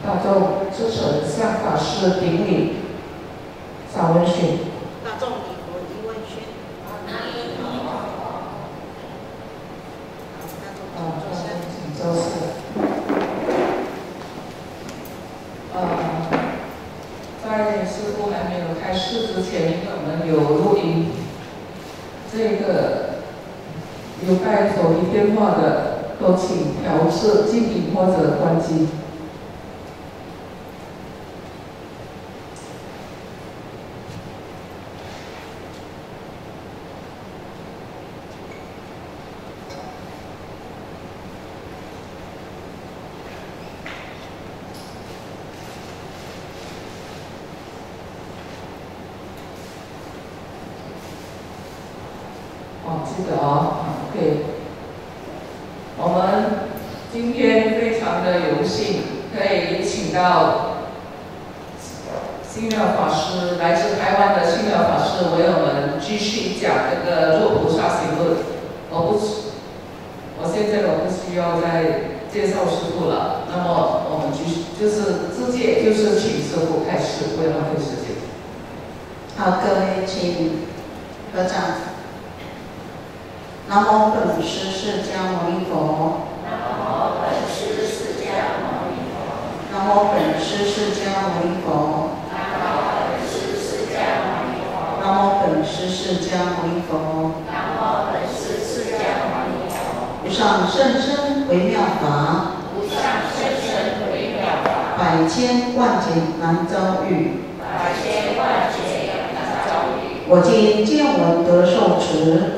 大众至诚向法师顶礼。萨文训。 大众礼佛一问讯。 请坐下。在师父还没有开示之前，因为我们有录音，这个有带手机电话的，都请调至静音或者关机。记得哦 ，OK。我们今天非常的荣幸，可以请到星妙法师，来自台湾的星妙法师，为我们继续讲这个《入菩萨行论》。我现在不需要再介绍师父了，那么我们就是直接就是请师父开始，不要浪费时间。 好，各位请合掌。南无本师释迦牟尼佛。南无本师释迦牟尼佛。南无本师释迦牟尼佛。南无本师释迦牟尼佛。南无本师释迦牟尼佛。南无本师释迦牟尼佛。无上甚深微妙法。无上甚深微妙法。百千万劫难遭遇。百千万劫难遭遇。我今见闻得受持。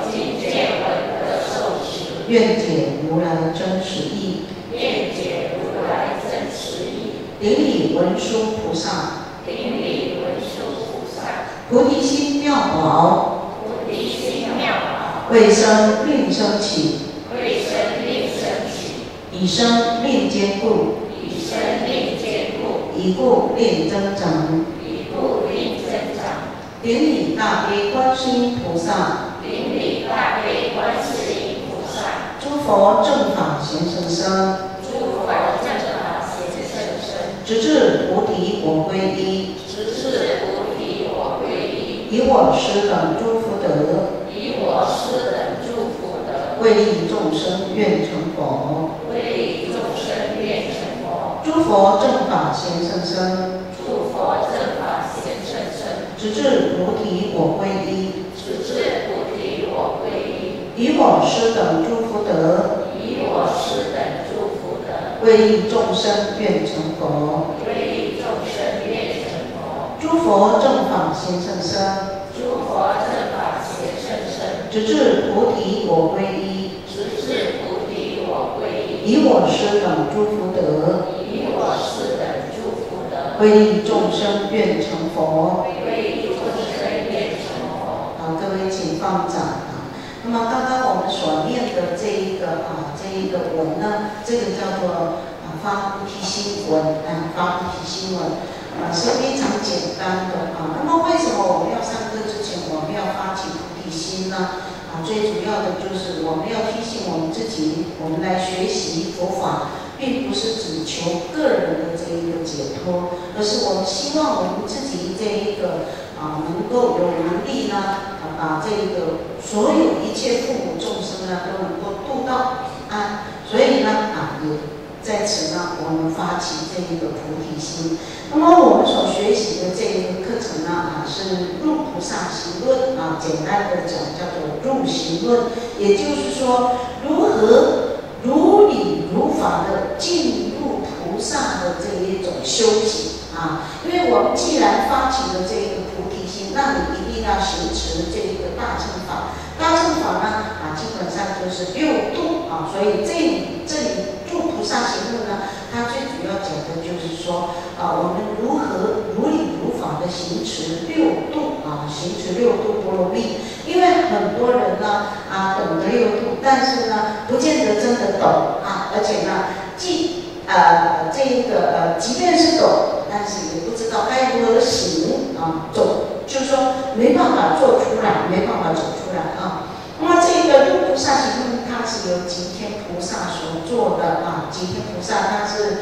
愿解如来真实义。愿解如来真实义。顶礼文殊菩萨。顶礼文殊菩萨。菩提心妙宝。菩提心妙宝。为生令生起。为生令生起。以生令坚固。以生令坚固。以故令增长。以故令增长。顶礼大悲观世音菩萨。顶礼大悲观世音。诸佛正法贤圣僧，诸佛正法贤圣僧，直至菩提我归依，直至菩提我归依。以我师等诸福德，以我师等诸福德，为利众生愿成佛，为利众生愿成佛。诸佛正法贤圣僧，诸佛正法贤圣僧，直至菩提我归依，直至菩提我归依。以我师等诸福德，以我师等诸福德，为利众生愿成佛，为利众生愿成佛。诸佛正法贤圣僧，诸佛正法贤圣僧，直至菩提我归依，直至菩提我归依。以我师等诸福德，以我师等诸福德，为利众生愿成佛，为利众生愿成佛。好，各位请放掌。那么刚刚我们所念的这一个文呢，这个叫做发菩提心文发菩提心文是非常简单的那么为什么我们要上课之前我们要发起菩提心呢？最主要的就是我们要提醒我们自己，我们来学习佛法，并不是只求个人的这一个解脱，而是我们希望我们自己这一个能够有能力呢，把这个所有一切父母众生呢都能够度到彼岸。所以呢也在此呢，我们发起这一个菩提心。那么我们所学习的这一个课程呢是入菩萨行论简单的讲叫做入行论，也就是说如何如理如法的进入菩萨的这一种修行因为我们既然发起了这一个菩提心，那你一定要行持这一个大乘法。大乘法呢基本上就是六度所以这里入菩萨行论呢，它最主要讲的就是说我们如何如理如法的行持六度行持六度波罗蜜。因为很多人呢懂得六度，但是呢不见得真的懂而且呢这一个即便是懂，但是也不知道该如何行走，就是说没办法做出来，没办法走出来那么这个入菩萨行论，它是由吉天菩萨所做的吉天菩萨他是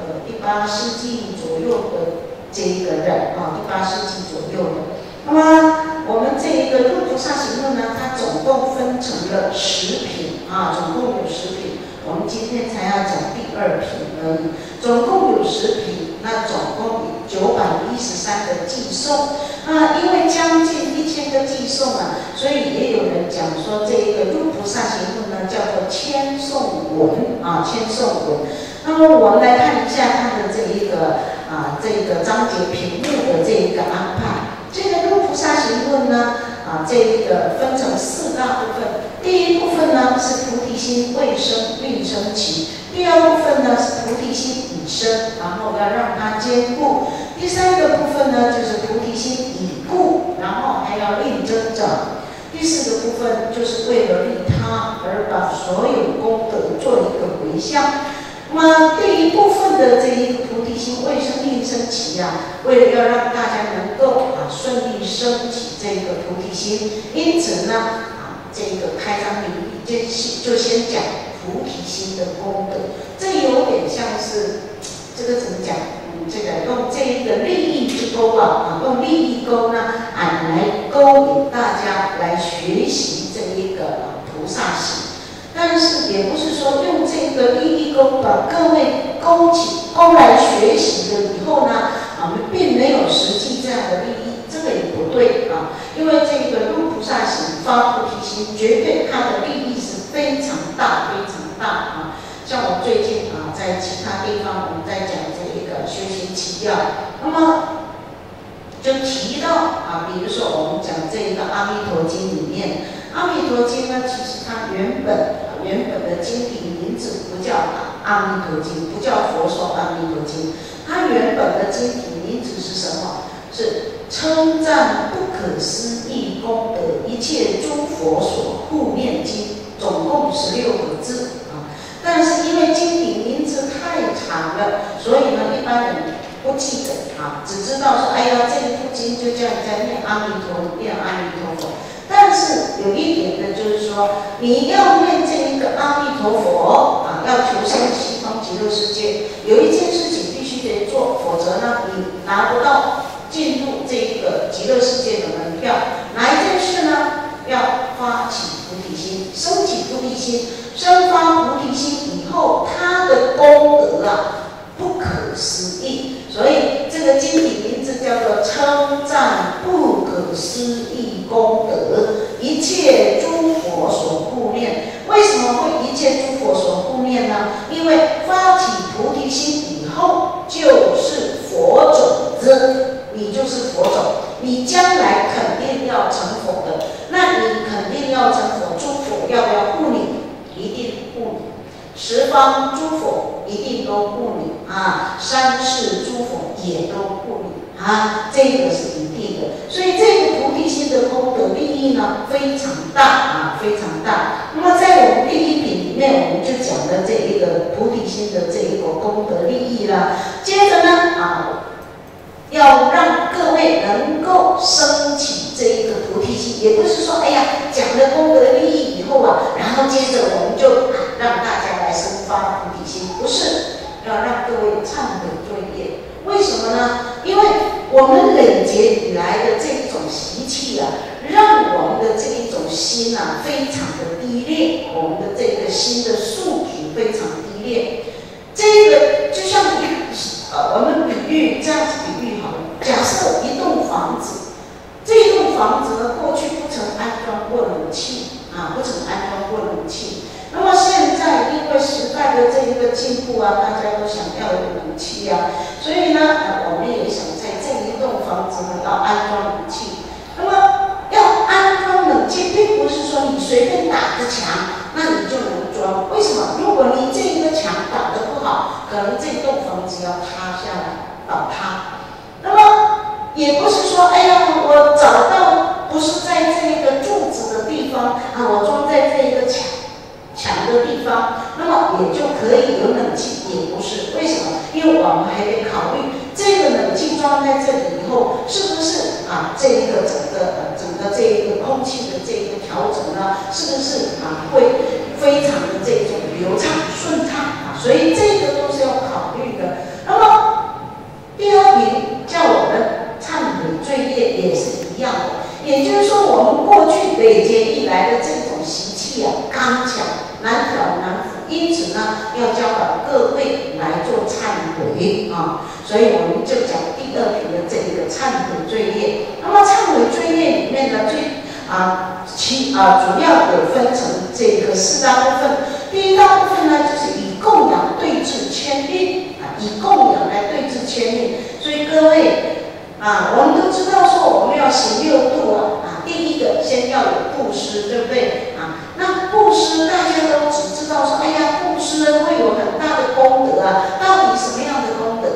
第8世纪左右的这一个人啊，第8世纪左右的。那么我们这一个入菩萨行论呢，它总共分成了10品啊，总共有10品。我们今天才要讲第2品而已，总共有10品，那总共有913个寄颂啊。因为将近1000个寄颂啊，所以也有人讲说这个入菩萨行论呢叫做千颂文啊，千颂文。那么我们来看一下它的这一个这个章节品目的这一个安排。这个入菩萨行论呢这一个分成4大部分。第一部分呢是菩提心未生令生起，第2部分呢是菩提心已生，然后要让它坚固。第3个部分呢就是菩提心已固，然后还要令增长。第4个部分就是为了利他而把所有功德做一个回向。那么第一部分的这一个菩提心未生令生起为了要让大家能够顺利升起这个菩提心，因此呢这个开章明义就先讲菩提心的功德。这有点像是这个怎么讲？这个用这一个利益之钩用利益钩呢来勾引大家来学习这一个菩萨行。但是也不是说用这个利益钩把各位勾来学习了以后呢并没有实际这样的利益，这个也不对因为这个入菩萨行发菩提心，绝对它的利益是非常大非常大像我最近在其他地方我们在讲这一个修行起要，那么就提到比如说我们讲这一个阿弥陀经里面，阿弥陀经呢，其实它原本的经体名字不叫阿弥陀经，不叫佛说阿弥陀经，它原本的经体名字是什么？是称赞不可思议功德一切诸佛所护念经，总共16个字但是因为经体名字太长了，所以呢一般人不记得只知道说哎呀这一部经就叫你在念阿弥陀念阿弥陀佛。但是有一点的就是说，你要念这一个阿弥陀佛要求生西方极乐世界，有一件事情必须得做，否则呢你拿不到进入这一个极乐世界的门票。哪一件事呢？要发起菩提心，升起菩提心，生发菩提心以后，它的功德不可思议。所以这个经体名字叫做称赞不可思议功德，一切诸佛所护念。为什么会一切诸佛所护念呢？因为发起菩提心以后，就是佛种子，你就是佛种，你将来肯定要成佛的。那你肯定要成佛，诸佛要不要护你？一定护你。十方诸佛一定都护你三世诸佛也都护你这个是一定的。所以这个菩提心的功德利益呢非常大非常大。那么在我们第1品里面，我们就讲了这一个菩提心的这一个功德利益啦。接着呢要让各位能够升起这一个菩提心，也不是说哎呀讲了功德利益以后然后接着我们就让大家来生发菩提心，不是，要让各位忏悔罪业。为什么呢？因为我们累劫以来的这一种习气让我们的这一种心非常的低劣，我们的这个心的素质非常低劣。这个就像我们比喻这样子比喻好了，假设一栋房子，这一栋房子呢过去不曾安装过冷气不曾安装过冷气。那么现在因为时代的这一个进步大家都想要有冷气所以呢我们也想在这一栋房子呢要安装冷气。那么要安装冷气，并不是说你随便打个墙那你就能装。为什么？如果你这一个墙打得不好，可能这栋房子要塌下来倒塌。那么也不是说哎呀我找到不是在这个柱子的地方我装在这一个墙的地方，那么也就可以有冷气，也不是。为什么？因为我们还得考虑这个冷气装在这里以后，是不是这一个整个这一个空气的这一个调整呢，是不是会非常的这种流畅顺畅所以这个都是要考虑的。 刚强，难调难服。因此呢，要教导各位来做忏悔啊。所以我们就讲第二品的这一个忏悔罪业。那么忏悔罪业里面呢，主要有分成这个4大部分。第一大部分呢，就是以供养对治牵令以供养来对治牵令。所以各位我们都知道说我们要行6度第一个先要有布施，对不对那布施大家都只知道说，哎呀，布施会有很大的功德到底什么样的功德？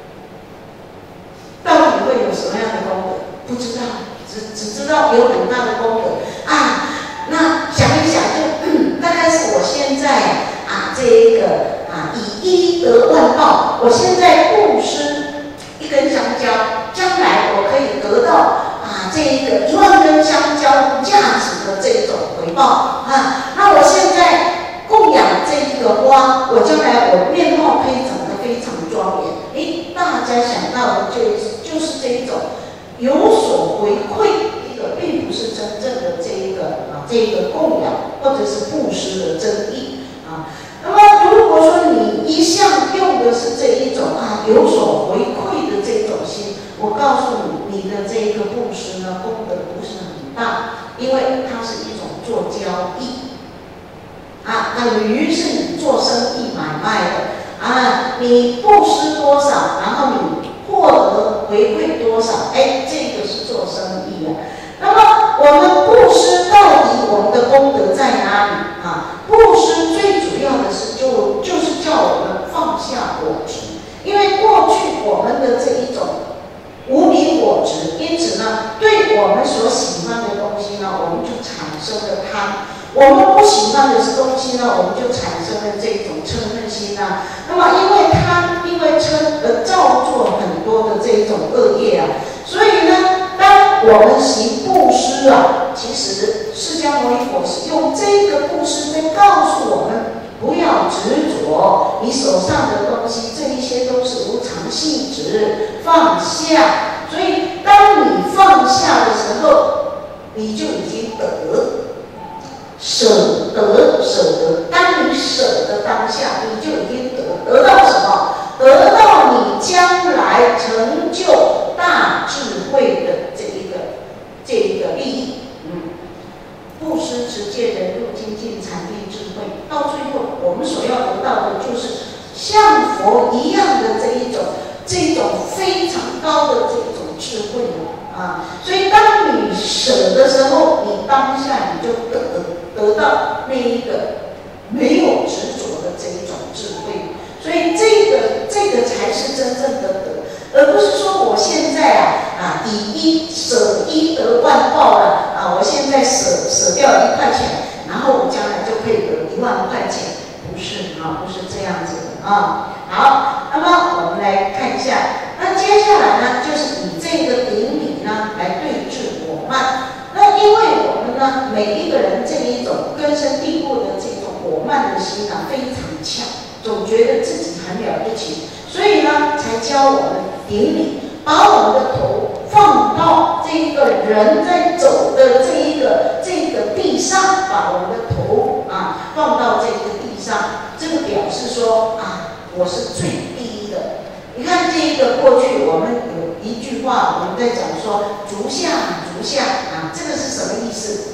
到底会有什么样的功德？不知道，只知道有很大的功德那想一想就大概是我现在这一个以1得万报，我现在布施1根香蕉，将来我可以得到这一个1万根香蕉价值的这种回报那我现在供养这一个花，我将来我面貌可以长得非常庄严。大家想到的就是这一种有所回馈，并不是真正的这一个供养或者是布施的真意那么如果说你一向用的是这一种有所回馈的这种心，我告诉你，你的这一个布施呢，功德不是很大，因为它是一种做交易等于是你做生意买卖的你布施多少，然后你获得回馈多少，这个是做生意那么我们布施到底我们的功德在哪里布施最主要的是就是叫我们放下我执，因为过去我们的这一种无明我执，因此呢，对我们所喜欢的东西呢，我们就产生了贪；我们不喜欢的东西呢，我们就产生了这种嗔恨心那么因为贪，因为嗔而造作很多的这种恶业所以呢。当我们行布施其实释迦牟尼佛是用这个布施在告诉我们，不要执着你手上的东西，这一些都是无常性质，放下。所以当你放下的时候，你就已经舍得。当你舍得当下，你就已经得到什么？得到你将来成就大智慧的这一个利益布施持戒忍辱精进禅定智慧，到最后我们所要得到的就是像佛一样的这一种非常高的这种智慧所以当你舍的时候，你当下你就得到那一个没有执着的这一种智慧。所以这个才是真正的得，而不是说我现在舍1得万报我现在舍掉1块钱，然后我将来就可以得1万块钱，不是这样子的好，那么我们来看一下，那接下来呢，就是以这个顶礼呢来对治我慢。那因为我们呢，每一个人这一种根深蒂固的这种我慢的心非常强。总觉得自己很了不起，所以呢，才教我们顶礼，把我们的头放到这个人在走的这个地上，把我们的头放到这个地上，这个表示说我是最低的。你看这个过去我们有一句话，我们在讲说足下这个是什么意思？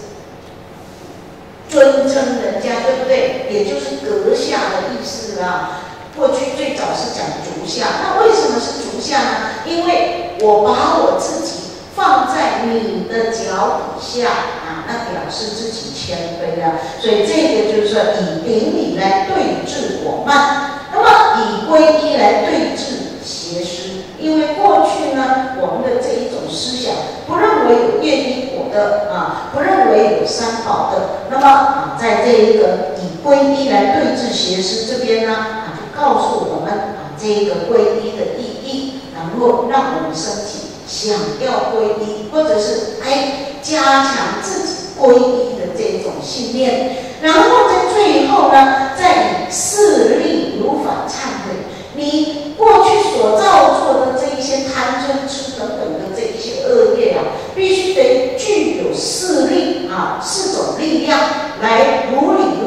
尊称人家，对不对？也就是阁下的意思过去最早是讲足下，那为什么是足下呢？因为我把我自己放在你的脚底下那表示自己谦卑所以这个就是说以顶礼来对治我慢，那么以皈依来对治邪师。因为过去呢，我们的这一种思想不认为有业因果的不认为有三宝的，那么在这一个以皈依来对治邪师这边呢就告诉我们这一个皈依的意义，然后让我们升起想要皈依，或者是加强自己皈依的这种信念，然后在最后呢，再以四力如法忏悔。你过去所造作的这一些贪嗔痴等等的这一些恶业必须得具有4力4种力量来如理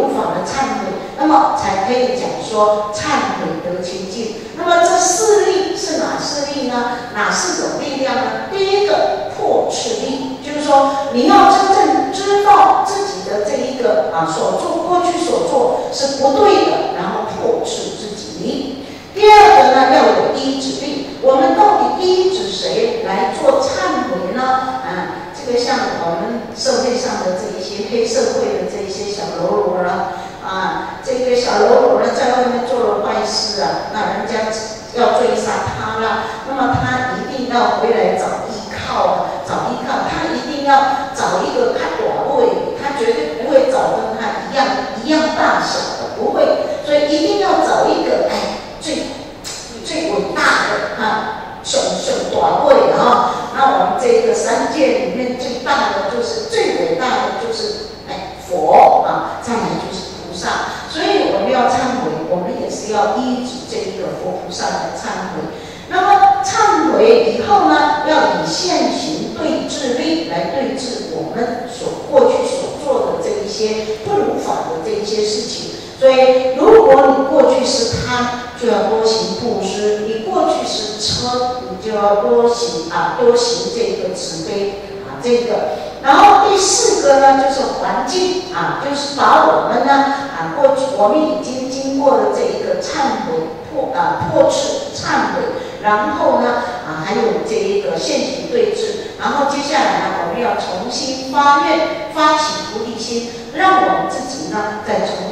说忏悔得清净。那么这四力是哪四力呢？哪四种力量呢？第一个破斥力，就是说你要真正知道自己的这一个过去所做是不对的，然后破斥自己。第二个呢，要有依止力，我们到底依止谁来做忏悔呢？这个像我们社会上的这一些黑社会的这一些小喽啰这个小喽啰呢，在外面做了坏事那人家要追杀他了，那么他一定要回来找依靠，他一定要找一个他短位，他绝对不会找跟他一样大小的，不会，所以一定要找一个最伟大的熊短位那我们这个三界里面最大的最伟大的就是佛再来就是菩萨，所以我们要忏悔，我们也是要依止这一个佛菩萨来忏悔。那么忏悔以后呢，要以现行对治力来对治我们过去所做的这一些不如法的这一些事情。所以如果你过去是贪，就要多行布施；你过去是嗔，你就要多行这个慈悲这个。然后第四个呢，就是环境就是把我们呢过去我们已经经过了这一个忏悔破斥忏悔，然后呢还有这一个现行对治，然后接下来呢，我们要重新发愿，发起菩提心，让我们自己呢再重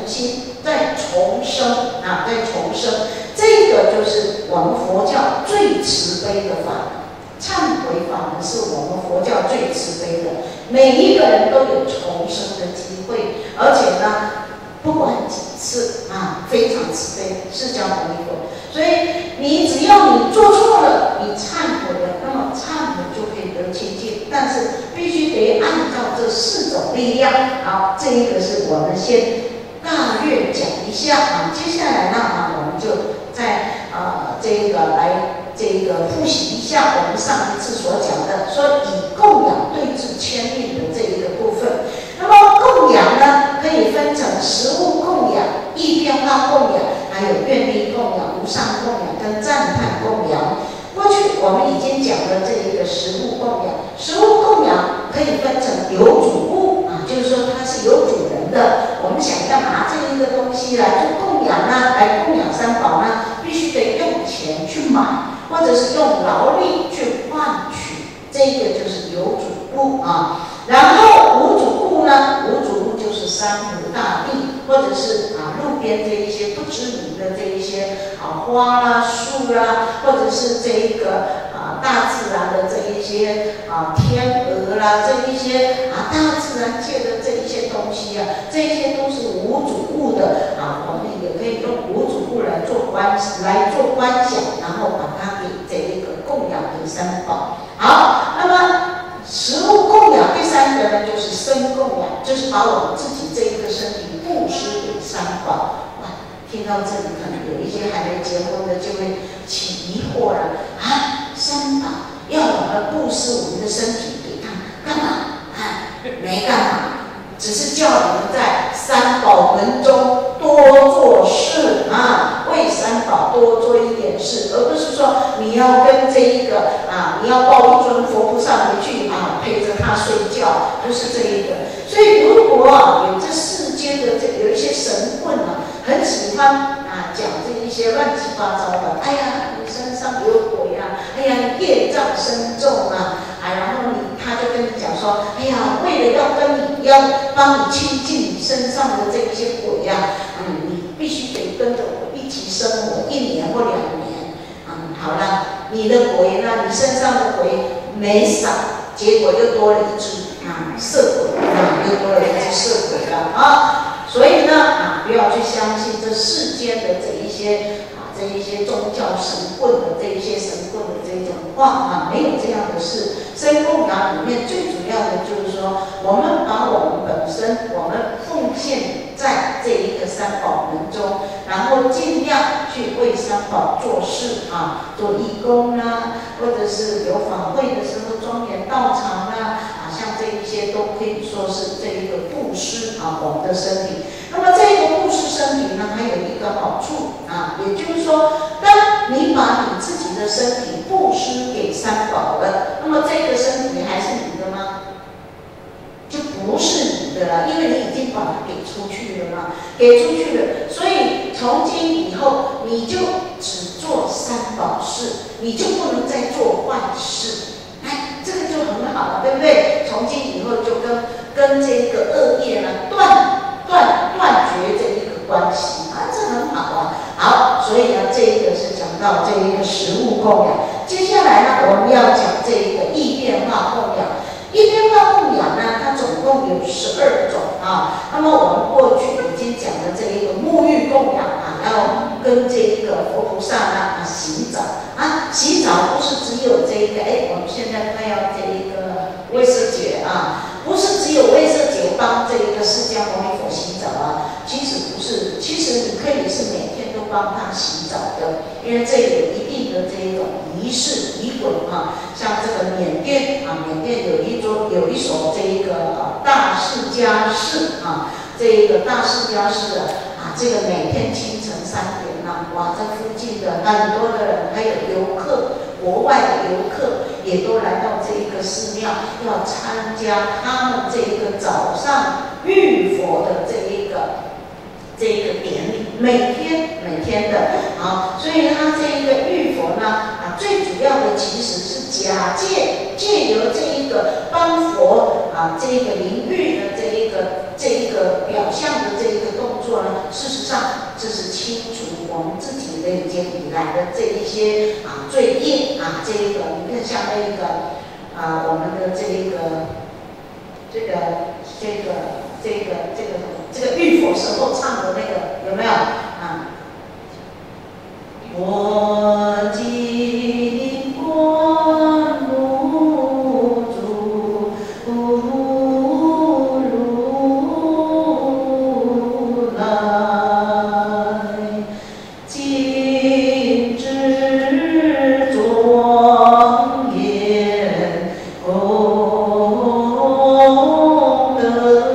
生，这个就是我们佛教最慈悲的法门。忏悔法门是我们佛教最慈悲的，每一个人都有重生的机会，而且呢，不管几次非常慈悲，释迦牟尼佛。所以你只要你做错了，你忏悔了，那么忏悔就可以得清净，但是必须得按照这四种力量。好，这一个是我们先大略讲一下接下来呢我们就再这个复习一下我们上一次所讲的，说以供养对治牵引的这一个部分。那么供养呢，可以分成实物供养、意变化供养，还有愿力供养、无上供养跟赞叹供养。过去我们已经讲了这一个实物供养，实物供养可以分成有主物就是说它是有主人的，我们想要拿这一个东西来做供养来供养三宝必须得用钱去买，或者是用劳力去换取，这个就是有主物然后无主物呢，无主物就是山河大地，或者是路边这一些不知名的这一些花树或者是这一个大自然的这一些天鹅这一些大自然界的这一些东西这一些都是无主物的我们也可以用无主物来做观想，然后把它给这一个供养给三宝。好，那么实物供养第三个呢，就是身供养，就是把我们自己这一个身体布施给三宝。听到这里，可能有一些还没结婚的就会起疑惑了三宝要我们布施我们的身体给他干嘛没干嘛，只是叫你们在三宝门中多做事为三宝多做一点事，而不是说你要跟这一个你要抱一尊佛菩萨回去陪着他睡觉，不是这一个。所以如果有这世间的有一些神棍很喜欢讲这一些乱七八糟的，哎呀你身上有鬼哎呀你业障深重然后他就跟你讲说，哎呀为了要帮你清净你身上的这一些鬼你必须得跟着我一起生活1年或2年好了，你的鬼呢，你身上的鬼没少，结果又多了一只色鬼又多了一只色鬼了所以呢不要去相信这世间的这一些宗教神棍的这一些神棍的这种话没有这样的事。身供养里面最主要的就是说，我们把我们本身我们奉献在这一个三宝门中，然后尽量去为三宝做事做义工或者是有法会的时候庄严道场像这一些都可以说是这一个布施我们的身体。那么这个布施身体呢，还有一个个好处啊。也就是说，当你把你自己的身体布施给三宝了，那么这个身体还是你的吗？就不是你的了，因为你已经把它给出去了嘛，给出去了。所以从今以后，你就只做三宝事，你就不能再做坏事。哎，这个就很好了，对不对？从今以后就跟这个恶业呢断绝这一个关系啊，这很好啊。好，所以呢，这一个是讲到这一个食物供养。接下来呢，我们要讲这一个易变化供养。易变化供养呢，它总共有12种啊。那么我们过去已经讲的这一个沐浴供养啊，要跟这一个佛菩萨呢洗澡啊，洗澡不是只有这一个我们现在快要这一个卫生节啊，不是只有卫生节帮这一个释迦牟尼佛洗澡啊，其实不是，其实你可以是每天都帮他洗澡的，因为这有一定的这一种仪式仪轨啊。像这个缅甸啊，缅甸有一所这一个大释迦寺啊，这一个大释迦寺啊，这个每天清晨3点啊，哇，这附近的很多的人，还有游客，国外的游客也都来到这一个寺庙，要参加他们这一个早上浴佛的这一个典礼，每天的啊，所以他这一个浴佛呢啊，最主要的其实是借由这一个帮佛啊这个淋浴的这一个表象的这一个动作呢，事实上这是清除我们自己的以前以来的这一些罪业啊，这一个你看像那个我们的这个浴佛时候唱的那个有没有啊？我今观无主如来，今之庄严功德。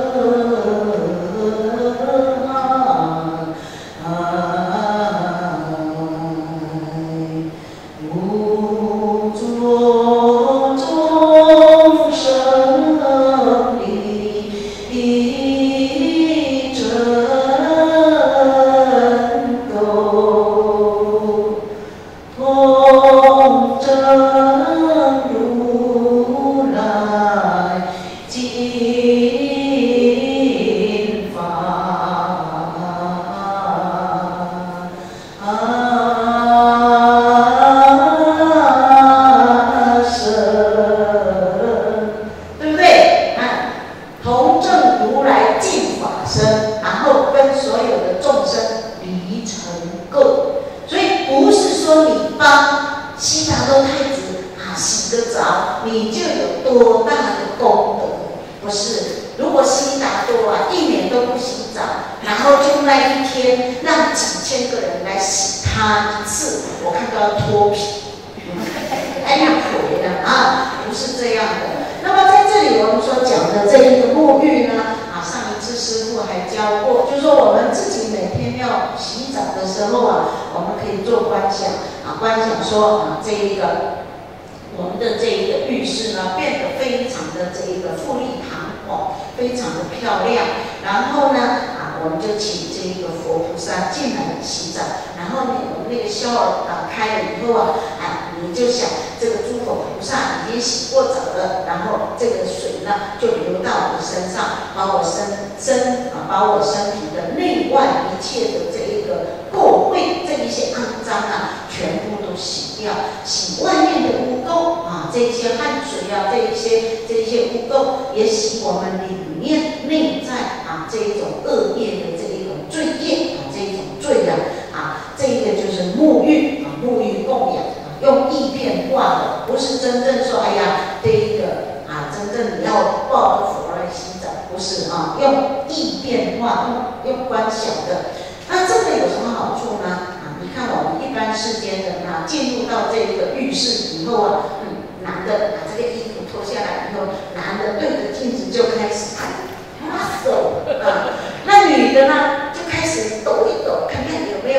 你就有多大的功德？不是，如果悉达多一年都不洗澡，然后就那一天让几千个人来洗他一次，我看到要脱皮，哎呀，可怜啊！不是这样的。那么在这里我们所讲的这一个沐浴呢，上一次师父还教过，就是说我们自己每天要洗澡的时候我们可以做观想观想说这一个。我们的这一个浴室呢，变得非常的这一个富丽堂皇，非常的漂亮。然后呢，我们就请这一个佛菩萨进来洗澡。然后呢，我们那个消耳开了以后你就想这个诸佛菩萨已经洗过澡了，然后这个水呢就流到我的身上，把我身体的内外一切的这一个垢秽，这一些肮脏全部都洗掉，洗外面的污垢这一些汗水这一些污垢，也洗我们里面内在这一种恶业的这一种罪业这一种罪这一个就是沐浴沐浴供养用意变化的，不是真正说这一个真正你要抱着佛来洗澡，不是用意变化，用观想的。那这个有什么好处呢？你看我们一般世间人进入到这个浴室以后男的把这个衣服脱下来以后，男的对着镜子就开始手那女的呢就开始抖一抖，看看有没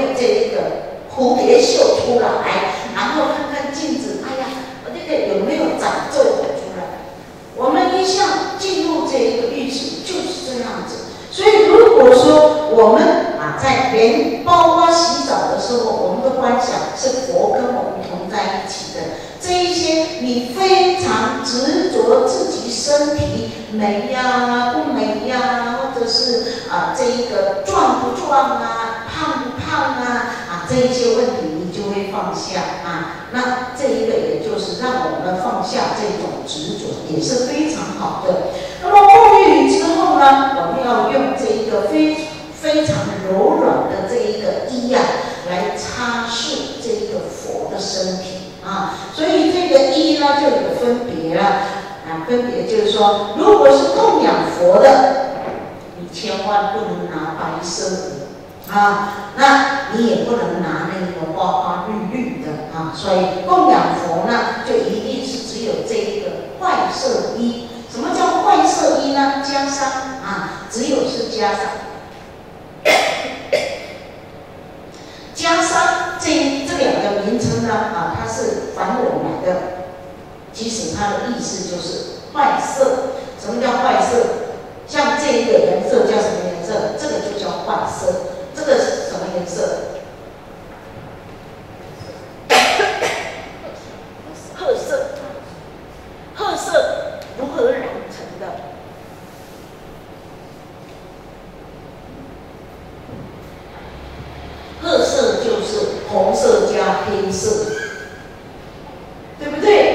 连包括洗澡的时候，我们都观想是佛跟我们同在一起的。这一些你非常执着自己身体美呀、不美呀，或者是这一个壮不壮啊、胖不胖啊这一些问题你就会放下那这一个也就是让我们放下这种执着，也是非常好的。那么沐浴之后呢，我们要用这一个非常柔软的这一个衣来擦拭这一个佛的身体所以这个衣呢就有分别了分别就是说，如果是供养佛的，你千万不能拿白色的那你也不能拿那个花花绿绿的所以供养佛呢，就一定是只有这一个坏色衣。什么叫坏色衣呢？袈裟只有是袈裟。袈裟这两个名称呢它是梵文来的，其实它的意思就是坏色。什么叫坏色？像这一个颜色叫什么颜色？这个就叫坏色。这个是什么颜色？褐色。褐色如何染成的？褐色就是红色加黑色，对不对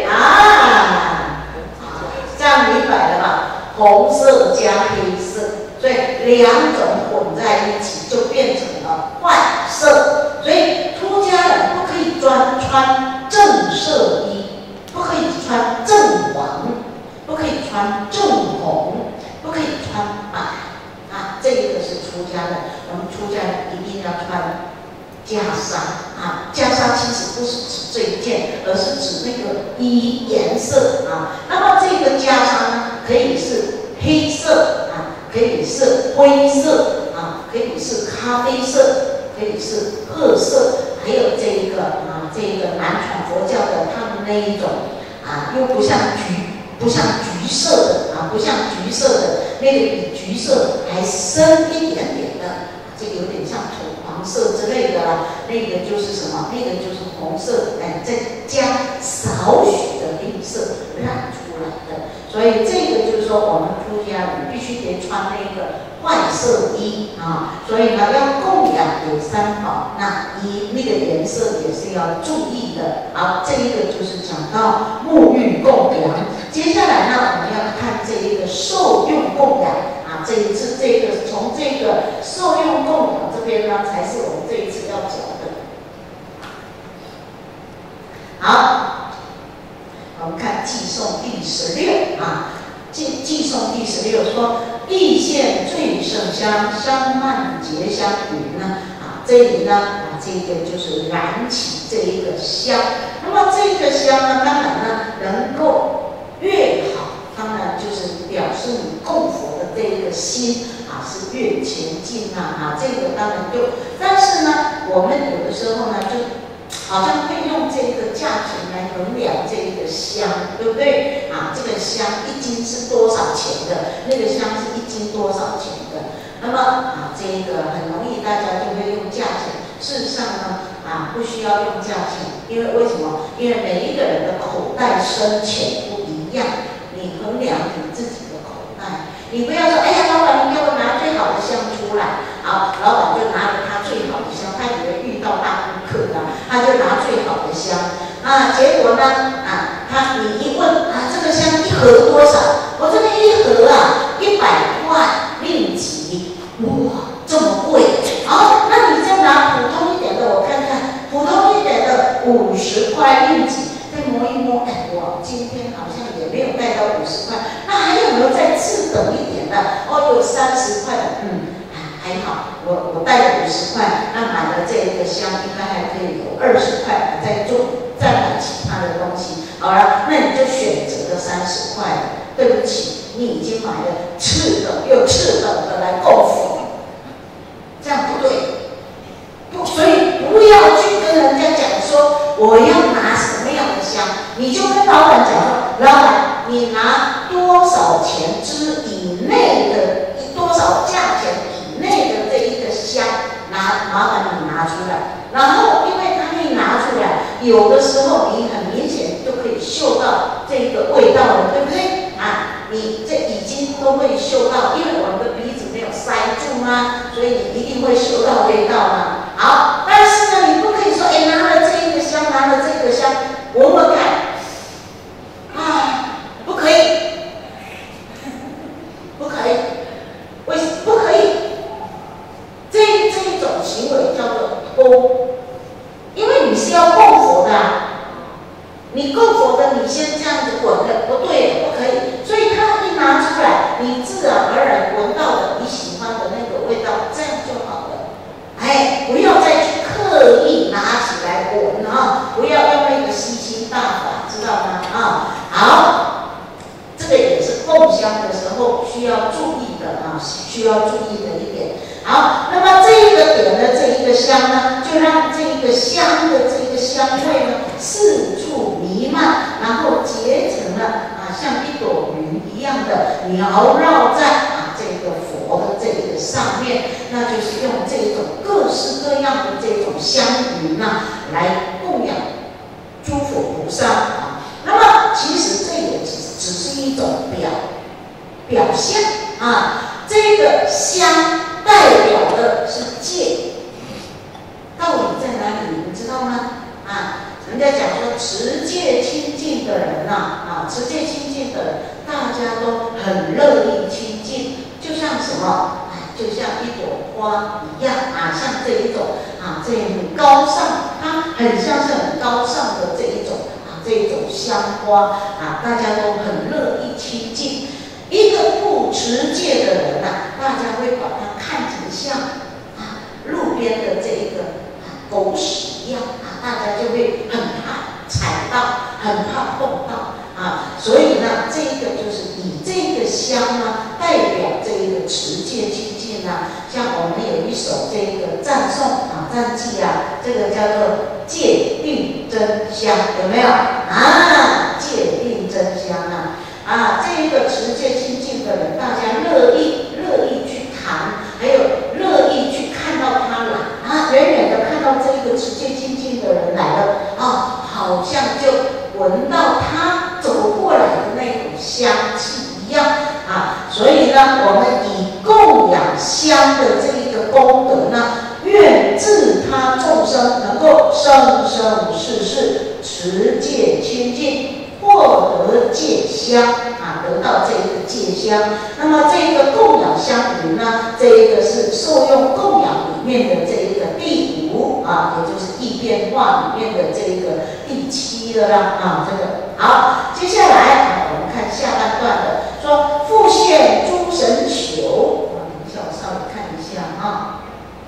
这样明白了吧？红色加黑色，所以两种混在一起就变成了坏色。所以出家人不可以穿正色衣，不可以穿正黄，不可以穿正红，不可以穿白这个是出家人。我们出家人一定要穿袈裟袈裟其实不是指这一件，而是指那个衣颜色那么这个袈裟呢，可以是黑色可以是灰色可以是咖啡色，可以是褐色，还有这一个南传佛教的他们那一种又不像橘色的不像橘色的那个比橘色还深一点点的，这个有点像土黄色之类的那个就是什么？那个就是红色再加少许的绿色染出来的。所以这个就是说，我们出家人必须得穿那个坏色衣所以呢，要供养给三宝，那那个颜色也是要注意的这一个就是讲到沐浴供养。接下来呢，我们要看这一个受用供养这一次从这个受用供养这边呢，才是我们这一次要讲的。好，我们看偈颂第16偈颂第16说：地现最胜香，香曼结香云呢这里呢这个就是燃起这一个香。那么这个香呢，当然呢能够越好，当然就是表示你供佛的这一个心是越前进这个当然但是呢，我们有的时候呢，就好像会用这个价钱来衡量这一个香，对不对这个香一斤是多少钱的？那个香是一斤多少钱的？那么这个很容易大家就会用价钱。事实上呢不需要用价钱，因为什么？因为每一个人的口袋深浅不一样，你衡量你自己的口袋。你不要说，哎呀，老板，你给我拿最好的香出来。好，老板就拿了他最好的香，他以为遇到大顾客他就拿最好的香结果呢你一问这个香一盒多少？我这个一盒100块令吉，哇，这么贵好，那你再拿普通一点的，我看看，普通一点的50块令吉，再摸一摸，我今天好像也没有带到50块，那还有没有再次等一点的？有30块的，还好，我带了50块，那买了这个香，应该还可以有20块，再买其他的东西。好了，那你就选择了30块了。对不起，你已经买了次等又次等的来供佛，这样不对。所以不要去跟人家讲说我要拿什么样的香，你就跟老板讲说，老板，你拿多少钱之以内的，多少价钱以内的这一个香，拿麻烦你拿出来。然后，因为它一拿出来，有的时候你很明显就可以嗅到这个味道了，对不对？啊，你这已经都会嗅到，因为我们的鼻子没有塞住嘛，所以你一定会嗅到味道嘛。好，但是呢，你不可以说，哎，拿了这一个香，拿了这个香，闻闻看，啊，不可以，不可以，为什么不可以？这一种行为叫做偷，因为你是要供佛的、啊，你供佛的，你先这样子闻的，不对，不可以。所以他一拿出来，你自然而然闻到的你喜欢的那个味道，这样就好了。哎，不要再去刻意拿起来闻啊，不要用那个吸心大法，知道吗？啊，好，这个也是供香的时候需要注意的啊，需要注意的一点。好，那么这一个点的这一个香呢，就让这一个香的这个香味呢四处弥漫，然后结成了啊像一朵云一样的缭绕在啊这个佛的这个上面，那就是用这种各式各样的这种香云啊来供养诸佛菩萨啊。那么其实这也只是一种表现啊，这个香代表的是戒，道理在哪里？你知道吗？啊，人家讲说持戒清净的人呐，持戒清净的人，大家都很乐意亲近，就像什么？就像一朵花一样啊，像这一种啊，这很高尚，它很像是很高尚的这一种啊，这一种香花啊，大家都很乐意亲近。一个不持戒的人呐，大家会把他看成像啊路边的这一个狗屎一样啊，大家就会很怕踩到，很怕碰到啊。所以呢，这个就是以这个香呢，代表这一个持戒清净啊。像我们有一首这个赞颂啊、赞记啊，这个叫做戒定真香，有没有啊？戒定真香啊。啊，这一个持戒清净的人，大家乐意去谈，还有乐意去看到他来啊，远远的看到这一个持戒清净的人来了啊，好像就闻到他走过来的那种香气一样啊。所以呢，我们以供养香的这一个功德呢，愿自他众生能够生生世世持戒清净，获得戒香啊，得到这一个戒香。那么这个供养香云呢，这一个是受用供养里面的这一个第5啊，也就是易变化里面的这一个第7了啦啊。这个好，接下来啊，我们看下半段的，说复现诸神球啊，等一下我稍微看一下啊。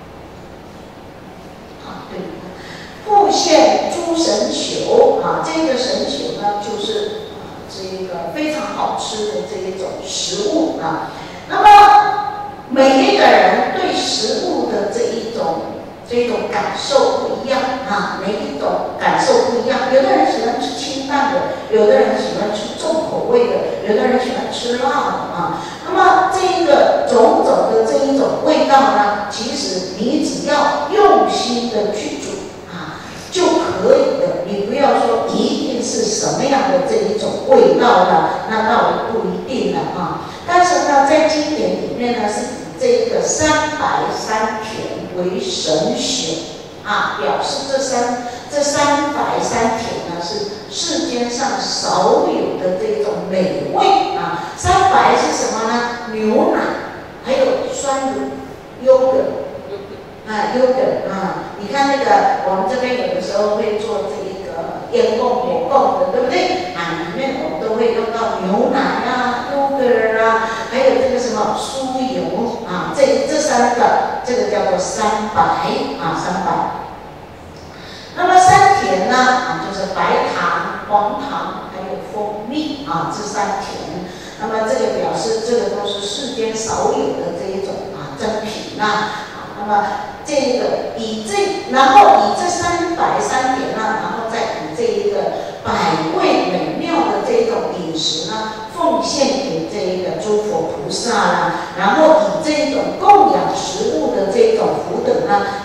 对，复现诸神球啊，这个神球呢，就是这个非常好吃的这一种食物啊。那么每一个人对食物的这一种感受不一样啊，每一种感受不一样。有的人喜欢吃清淡的，有的人喜欢吃重口味的，有的人喜欢吃辣的啊。那么这一个种种的这一种味道呢，其实你只要用心的去煮啊，就可以了。你不要说一定是什么样的这一种味道的，那倒也不一定了啊。但是呢，在经典里面呢，是以这个3白3甜为神选啊，表示这3白3甜呢是世间上少有的这种美味啊。3白是什么呢？牛奶，还有酸乳、优格啊，优格啊。你看那个，我们这边有的时候会做这一个烟供、火供的，对不对？啊，里面我们都会用到牛奶啊、优格啊，还有这个什么酥油啊，这3个，这个叫做3白啊，3白。那么3甜呢啊，就是白糖、黄糖还有蜂蜜啊，这3甜。那么这个表示这个都是世间少有的这一种啊珍品啊。那么这个然后以这3白3甜呢，然后再以这一个百味美妙的这种饮食呢，奉献给这一个诸佛菩萨啦，然后以这种供养食物的这种福德呢，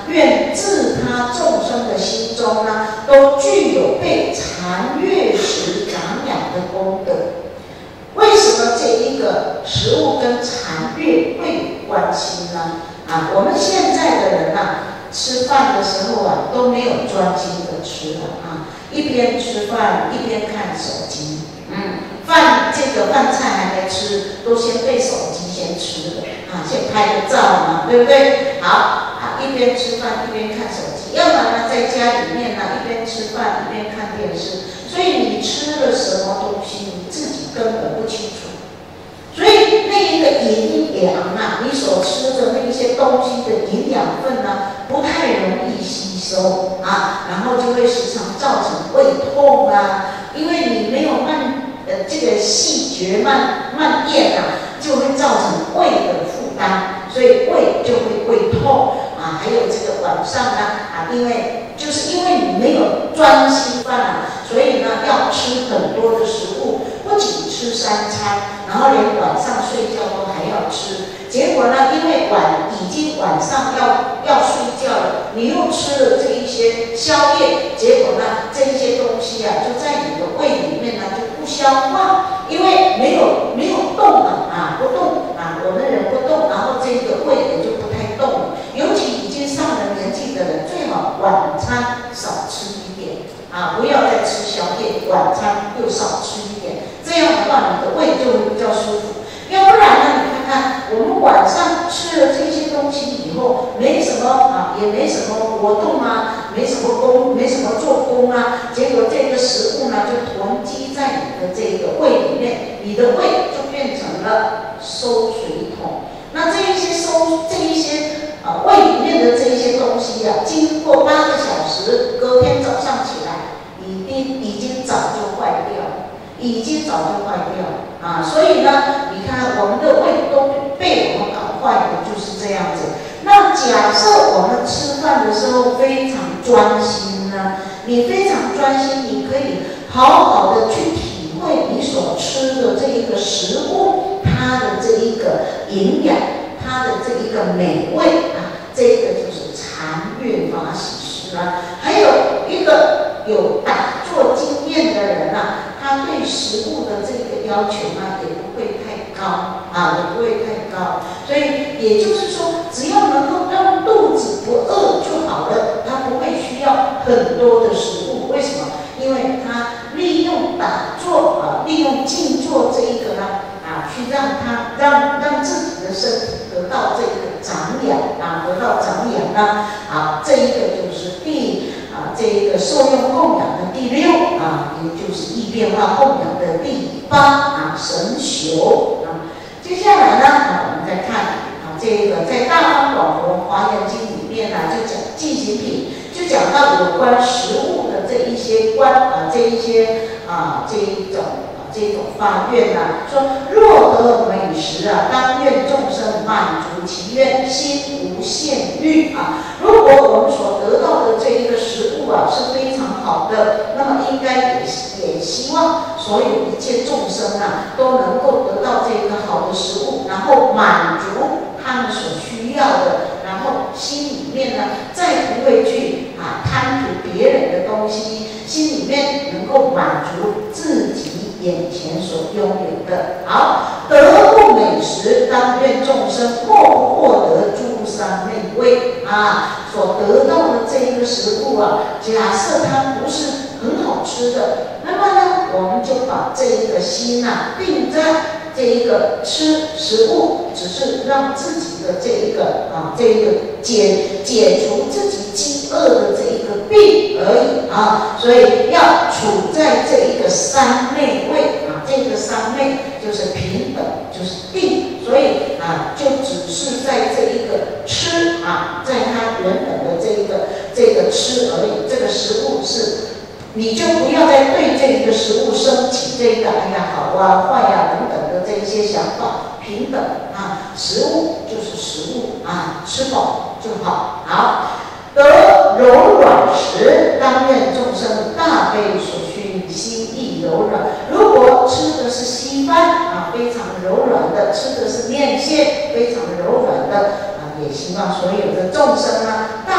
愿自他众生的心中呢，都具有被禅悦时长养的功德。为什么这一个食物跟禅悦会有关系呢？我们现在的人吃饭的时候都没有专心的吃了一边吃饭一边看手机，饭菜还没吃，都先被手机先吃了先拍个照嘛，对不对？好一边吃饭一边看手机，要不然呢，在家里面一边吃饭一边看电视，所以你吃了什么东西，你自己根本不清楚。所以那一个营养你所吃的那一些东西的营养分不太容易吸收然后就会时常造成胃痛因为你没有这个细嚼慢咽就会造成胃的负担，所以胃就会胃痛还有这个晚上因为你没有专心饭所以要吃很多的食物，不仅吃3餐，然后连晚上睡觉都还要吃。结果因为已经晚上要睡觉了，你又吃了这一些宵夜，结果这一些东西就在你的胃里面就不消化，因为没有动不动我们人不动，然后这个胃也就不太动了。尤其已经上了年纪的人，最好晚餐少吃一点不要再吃宵夜，晚餐又少吃一点，这样的话你的胃就会比较舒服。要不然你看看我们晚上吃了这些东西以后，没什么也没什么活动没什么做工结果这个食物就囤积在你的这个胃里面，你的胃就变成了收水桶。那这一些胃里面的这一些东西经过8个小时，隔天早上起来已经早就坏掉了，所以你看我们的胃都被我们搞坏的就是这样子。那假设我们吃饭的时候非常专心你非常专心，你可以好好的去体会你所吃的这一个食物，它的这一个营养，它的这一个美味这个就是禅悦法喜食还有一个有打坐经验的人他对食物的这个要求也不会太高所以也就是说，只要能够让肚子不饿就好了，他不会需要很多的食物。为什么？因为他利用打坐利用静坐这一个去让自己的身体得到这个长养这一个就是这一个受用供养的第6也就是易变化供养的第8神修接下来我们再看这个在《大方广佛华严经》里面就讲进行品，就讲到有关食物的这一些这种发愿说若得美食当愿众生满足其愿，心无限欲如果我们所得到的这一个食物是非常好的，那么应该也希望所有一切众生都能够得到这个好的食物，然后满足他们所需要的，然后心里面再不会去贪图别人的东西，心里面能够满足自己眼前所拥有的。好，得不美食，当愿众生获不获得诸三昧味所得到的这一个食物假设它不是很好吃的，那么我们就把这一个心定在这一个吃食物，只是让自己的这一个解除自己饥饿的这一个病而已所以要处在这一个三昧位这个三昧就是平等，就是定，所以就只是在这一个吃在它原本的这个吃而已。这个食物是，你就不要再对这一个食物升起这个哎呀好坏等等的这一些想法，平等食物就是食物吃饱就好。好，得柔软时，当愿众生大悲所需，心意柔软。如果吃的是稀饭非常柔软的，吃的是面线非常柔软的也希望所有的众生大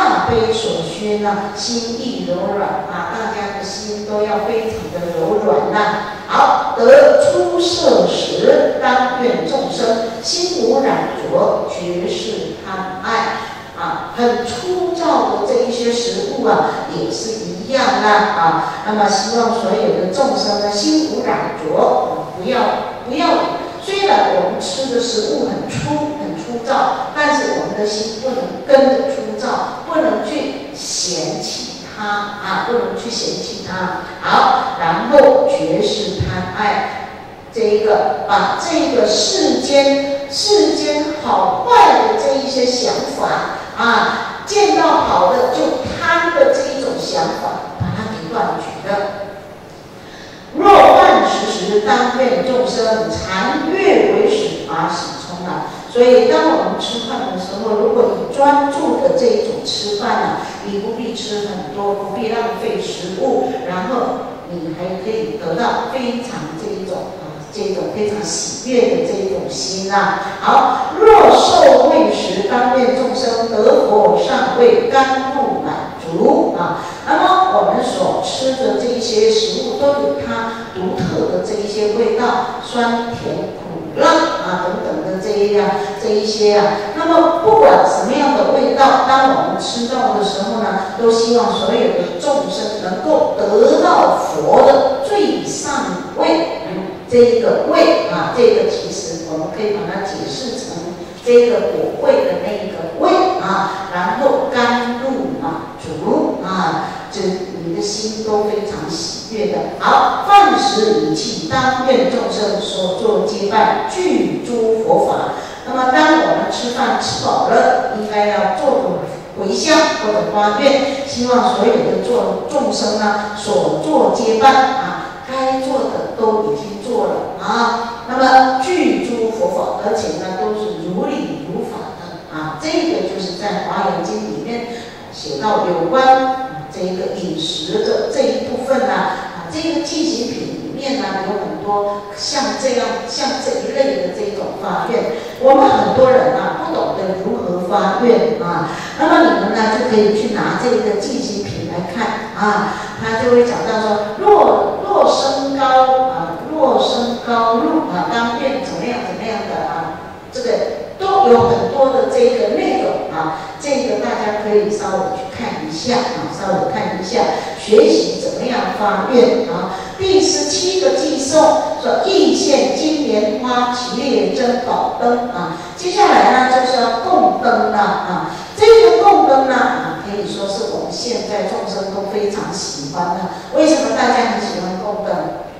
大悲所需呢，心意柔软啊，大家的心都要非常的柔软呐。好，得出色时，当愿众生心无染浊，绝世贪爱啊，很粗糙的这一些食物啊，也是一样啊。那么希望所有的众生呢，心无染浊，不要。虽然我们吃的食物很粗糙，但是我们的心不能跟着粗糙，不能去嫌弃它啊，不能去嫌弃它。好，然后绝世贪爱，把这个世间好坏的这一些想法啊，见到好的就贪的这一种想法，把它给断绝了。若饭时，当愿众生禅悦为始，法喜充满。所以，当我们吃饭的时候，如果你专注的这一种吃饭啊，你不必吃很多，不必浪费食物，然后你还可以得到非常这种非常喜悦的这一种心啊。好，若受味时，当愿众生得佛上味，甘露满足啊。那么我们所吃的这一些食物都有它独特的这一些味道，酸甜苦辣啊等等的这一些啊。那么不管什么样的味道，当我们吃到的时候呢，都希望所有的众生能够得到佛的最上位。这一个味啊，这个其实我们可以把它解释成这个果味的那一个味啊，然后甘露满足啊，这你的心都非常喜悦的。好，饭时以气，当愿众生所作接伴，具诸佛法。那么，当我们吃饭吃饱了，应该要做回向或者发愿，希望所有的众生呢所作接伴啊，该做的都已经做了啊。那么具诸佛法，而且呢都是如理如法的啊。这个就是在《华严经》里面写到有关这个饮食的这一部分啊，这个祭行品里面呢有很多像这一类的这种发愿。我们很多人啊不懂得如何发愿啊，那么你们呢就可以去拿这个祭行品来看啊，他就会讲到说，若升高入啊，当愿怎么样的啊，这个都有很多的这个内容啊，这个大家可以稍微去看一下啊，学习怎么样发愿啊。第17个寄颂说，义现金莲花，其列珍宝灯啊。接下来呢就是要供灯了啊，这个供灯呢啊，可以说是我们现在众生都非常喜欢的。为什么大家很喜欢供灯？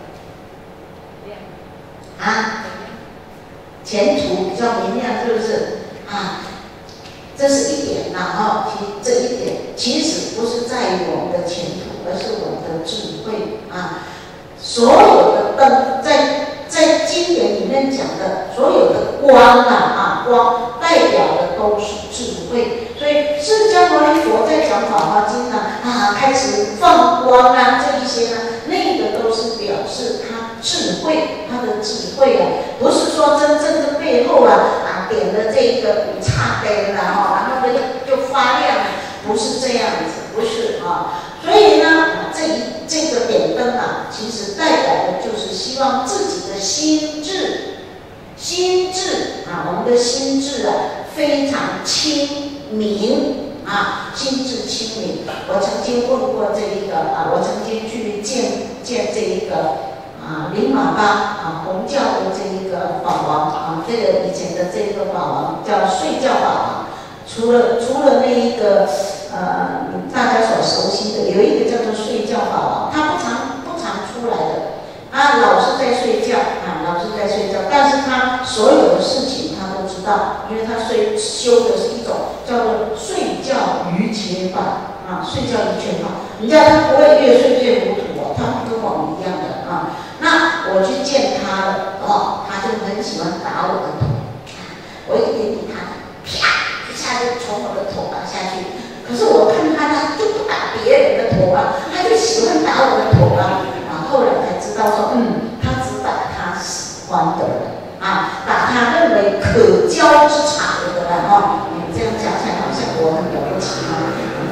啊，前途比较明亮，是不是啊？这是一点呐啊，这一点其实不是在于我们的前途，而是我们的智慧啊。所有的灯在经典里面讲的所有的光光代表的都是智慧。所以释迦牟尼佛在讲《法华经》开始放光这一些呢，那个都是表示他智慧，他的智慧不是说真正的背后点了这个五叉灯然后就发亮，不是这样子，不是啊。所以呢，这个点灯其实代表的就是希望自己的心智我们的心智非常清明心智清明。我曾经问过这一个我曾经去见这一个灵马巴红教的这一个法王这个以前的这个法王叫睡觉法王。除了那一个大家所熟悉的，有一个叫做睡觉法王，他不常出来的老是在睡觉但是他所有的事情他都知道，因为他修的是一种叫做睡觉瑜伽法睡觉瑜伽法，人家他不会越睡越糊涂他们跟我们一样的那我去见他了他就很喜欢打我的头，我一点点他啪一下就从我的头打下去，可是我看他就不打别人的头他就喜欢打我的头后来才知道说他只打他喜欢的人打他认为可交之长的人这样讲起来好像我很了不起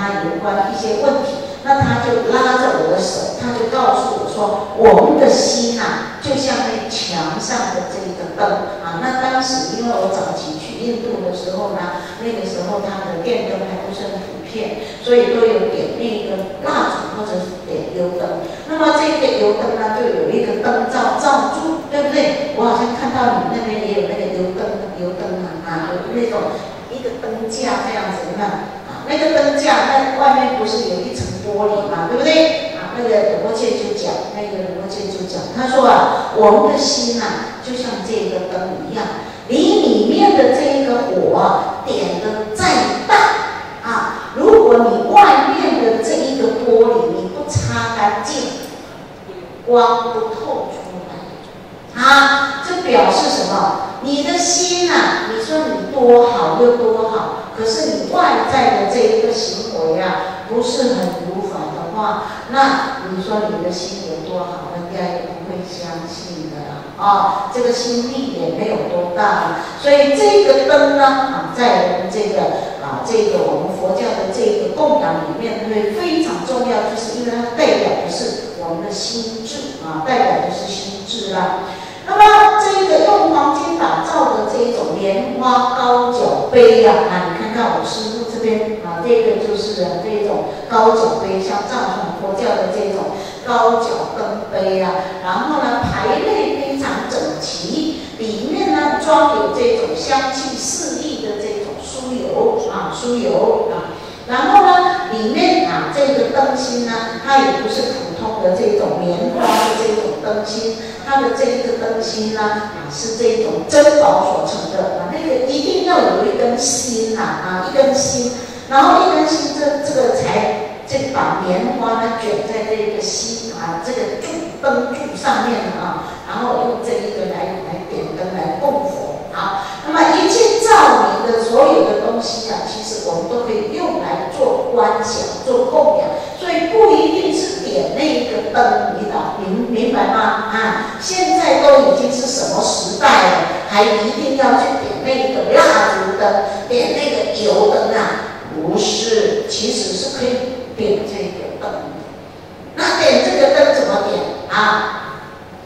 他有关一些问题，那他就拉着我的手，他就告诉我说，我们的心啊，就像那墙上的这个灯啊。那当时因为我早期去印度的时候呢，那个时候他的电灯还不是很普遍，所以都有点那个蜡烛或者是点油灯。那么这个油灯呢，就有一个灯罩罩住，对不对？我好像看到你们那边也有那个油灯啊，有那种一个灯架这样子，你看啊，那个灯架那外面不是有一层玻璃嘛，对不对？啊，那个罗切就讲，他说啊，我们的心啊，就像这个灯一样，你里面的这个火啊，点的再大啊，如果你外面的这一个玻璃你不擦干净，光不透出来啊，这表示什么？你的心啊，你说你多好又多好，可是你外在的这一个行为啊，不是很如法的话，那你说你的心有多好，人家也不会相信的啦。啊，这个心力也没有多大，所以这个灯呢，啊，在我们这个我们佛教的这个供养里面会非常重要，就是因为它代表的是我们的心智啊，代表的是心智啊。那么这个用黄金打造的这一种莲花高脚杯啊，你看看我师父这边啊，这个就是这种高脚杯，像藏传佛教的这种高脚灯杯啊，然后呢排列非常整齐，里面呢装有这种香气四溢的这种酥油啊，然后呢里面啊这个灯芯呢，它也不是普通的这种棉花的这种灯芯。它的这一个灯芯呢，是这种珍宝所成的啊，那个一定要有一根芯一根芯，然后一根芯这个才把棉花呢卷在这个芯这个灯柱上面啊，然后用这一个来点灯来供佛啊。那么一切照明的所有的东西啊，其实我们都可以用来做观想、做供养，所以不一定是点那个灯，明白吗？啊，现在都已经是什么时代了，还一定要去点那个蜡烛灯，点那个油灯啊？不是，其实是可以点这个灯。那点这个灯怎么点啊？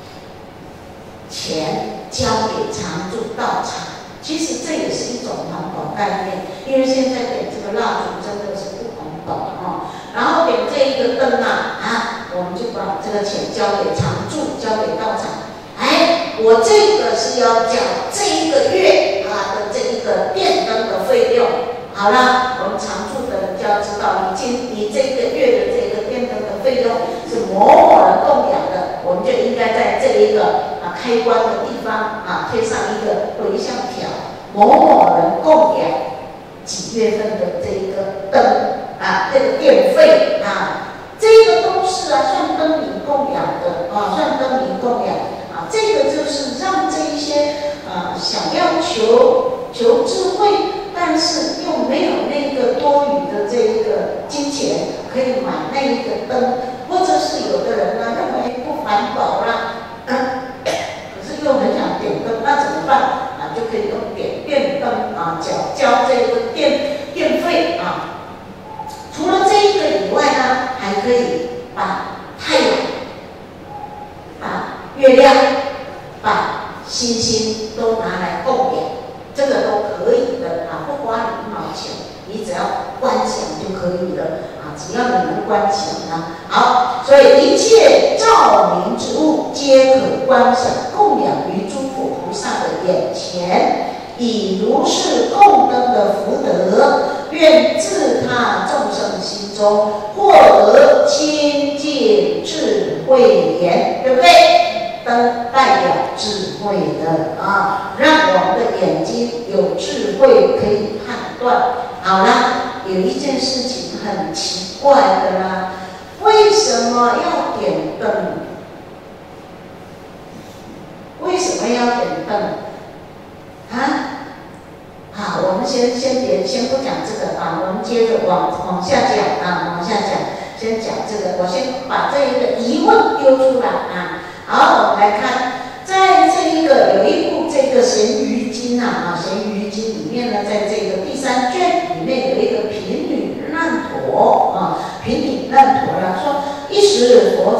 钱交给常住道场。其实这也是一种环保概念，因为现在点这个蜡烛真的是不环保啊。然后点这一个灯我们就把这个钱交给常住，交给道场。我这个是要缴这一个月的这一个电灯的费用。好了，我们常住的人就要知道，你这个月的这个电灯的费用是某某人供养的，我们就应该在这一个开关的地方贴上一个回向条，某某人供养几月份的这一个灯这个电费这个都是算灯明供养的算灯明供养这个就是让这一些想要求智慧，但是又没有那个多余的这一个金钱可以买那一个灯，或者是有的人呢认为不环保啦，可是又很想点灯，那怎么办就可以用点电灯交这个电费除了这一个以外呢，还可以把太阳、把月亮、把星星都拿来供养，这个都可以的不花你1毛钱，你只要观想就可以了只要你能观想好，所以一切照明之物皆可观想供养于诸佛菩萨的眼前，以如是供灯的福德，愿自他众生心中获得清净智慧眼，对不对？灯代表智慧的让我们的眼睛有智慧可以判断。好了，有一件事情很奇怪的啦，为什么要点灯？为什么要点灯我们先不讲这个我们接着往下讲先讲这个，我先把这一个疑问丢出来好，我们来看，在这一个有一部这个咸鱼经咸鱼经里面呢，在这个第3卷里面有一个贫女难陀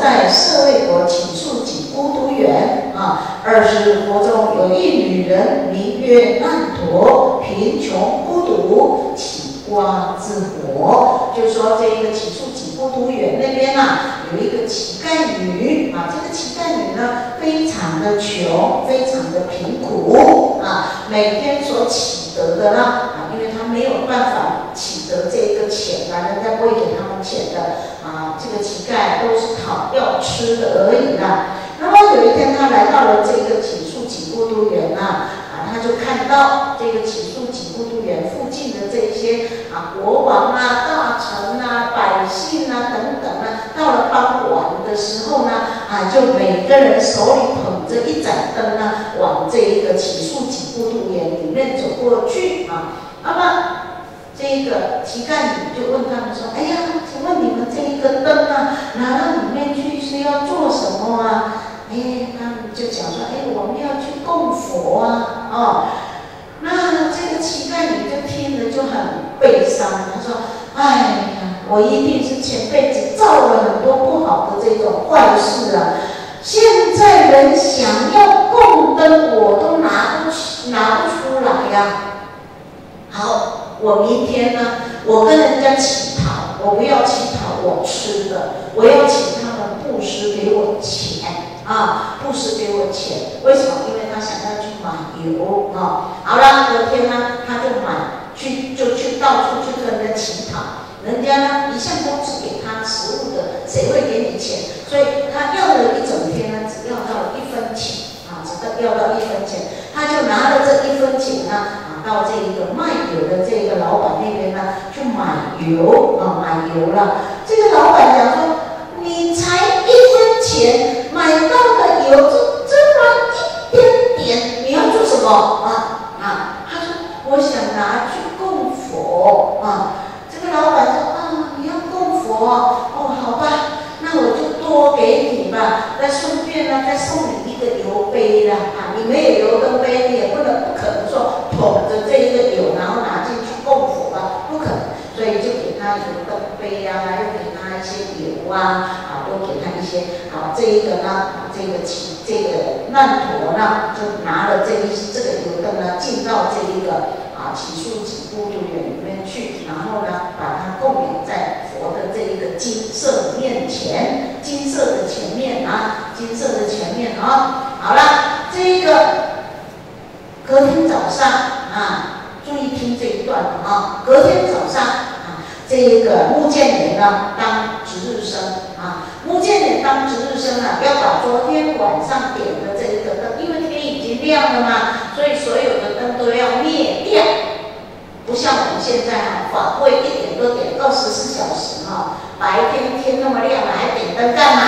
在舍卫国请诉给孤独园啊。20日国中有一女人，名曰难陀，贫穷孤独，起瓜自活。就是说，这个起诉给孤独园那边啊，有一个乞丐女啊。这个乞丐女呢，非常的穷，非常的贫苦啊。每天所取得的呢啊，因为她没有办法取得这个钱啊，人家不会给他们钱的啊。这个乞丐都是讨要吃的而已啦。那么有一天，他来到了这个起诉给孤独园啊，他就看到这个起诉给孤独园附近的这些啊国王啊、大臣啊、百姓啊等等啊，到了傍晚的时候呢，啊，就每个人手里捧着一盏灯呢，往这一个起诉给孤独园里面走过去啊。那么这个乞丐女就问他们说：“哎呀，请问你们这一个灯啊，拿到里面去是要做什么啊？”他们就讲说：“我们要去供佛啊，哦。”那这个乞丐女就听了就很悲伤，她说：“哎呀，我一定是前辈子造了很多不好的这种坏事啊！现在人想要供灯，我都拿不出来呀。好，我明天呢，我跟人家乞讨，我不要乞讨我吃的，我要请他们布施给我钱啊，布施给我钱。为什么？因为他想要去买油啊。好了，隔天呢，他就去到处去跟人家乞讨。人家呢一向都只给他食物的，谁会给你钱？所以他要了一整天呢，只要到了1分钱啊，只要到1分钱，他就拿了这1分钱呢啊，到这一个卖油的这个老板那边呢去买油啊，买油了。这个老板讲说：“你才1分钱买到的油，这么一点点，你要做什么啊？”他说：“我想拿去供佛啊。”这个老板说：“你要供佛哦，好吧，那我就多给你吧。再顺便呢，再送你一个油杯啦啊！你没有油灯杯，你也不可能说捧着这一个油，然后拿进去供佛吧，不可能。所以就给他油灯杯啊，又给他一些油啊，多给他一些。这一个呢，这个难陀呢，就拿了这个油灯呢，进到这一个起诉给孤独园里面去，然后呢，把它供养在佛的这一个金色面前，金色的前面啊。好了，这一个隔天早上注意听这一段啊。隔天早上这一个目犍连呢当值日生目犍连当值日生要把昨天晚上点的这一个灯，因为天已经亮了嘛，所以所有的灯都要灭掉。不像我们现在法会一点都点24小时白天天那么亮了，还点灯干嘛？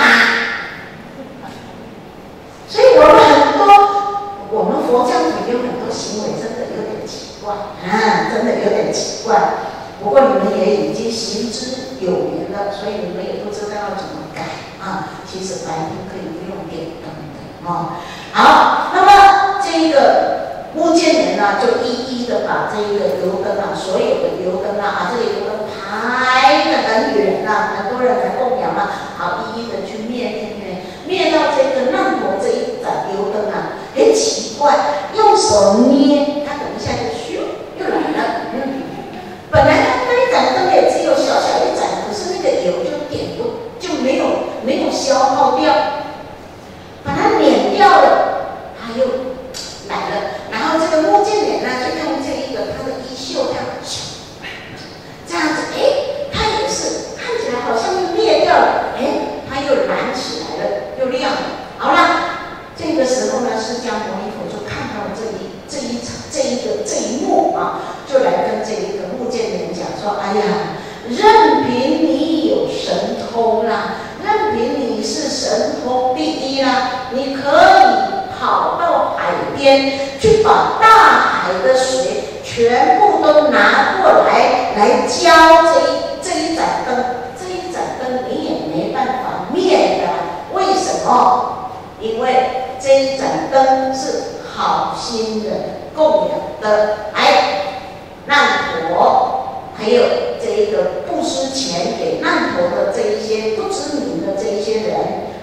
所以我们佛教里有很多行为真的有点奇怪真的有点奇怪。不过你们也已经行之有年了，所以你们也不知道要怎么改其实白天可以不用点灯的好，那么这个目犍连呢，就一一的把这个油灯所有的油灯这个油灯排得很远很多人来供养一一的去灭到这个难陀这一盏油灯很奇怪，用手捏，它等一下就咻又来了。本来那一盏灯也只有小小一盏，可是那个油就没有消耗掉，把它碾掉了，它又来了。然后这个目犍连呢，就用这一个他的衣袖这样子，它也是看起来好像又灭掉了，它又燃起来了，又亮了。好了，这个时候呢，释迦牟尼佛就看到了这一幕就来跟这一个目犍连讲说：“哎呀，任凭你有神通任凭你是神通第一你可以跑到海边去把大海的水全部都拿过来浇这一盏灯，这一盏灯你也没办法灭的。为什么？因为这一盏灯是好心人供养的难陀，还有这一个布施钱给难陀的这一些不知名的这一些人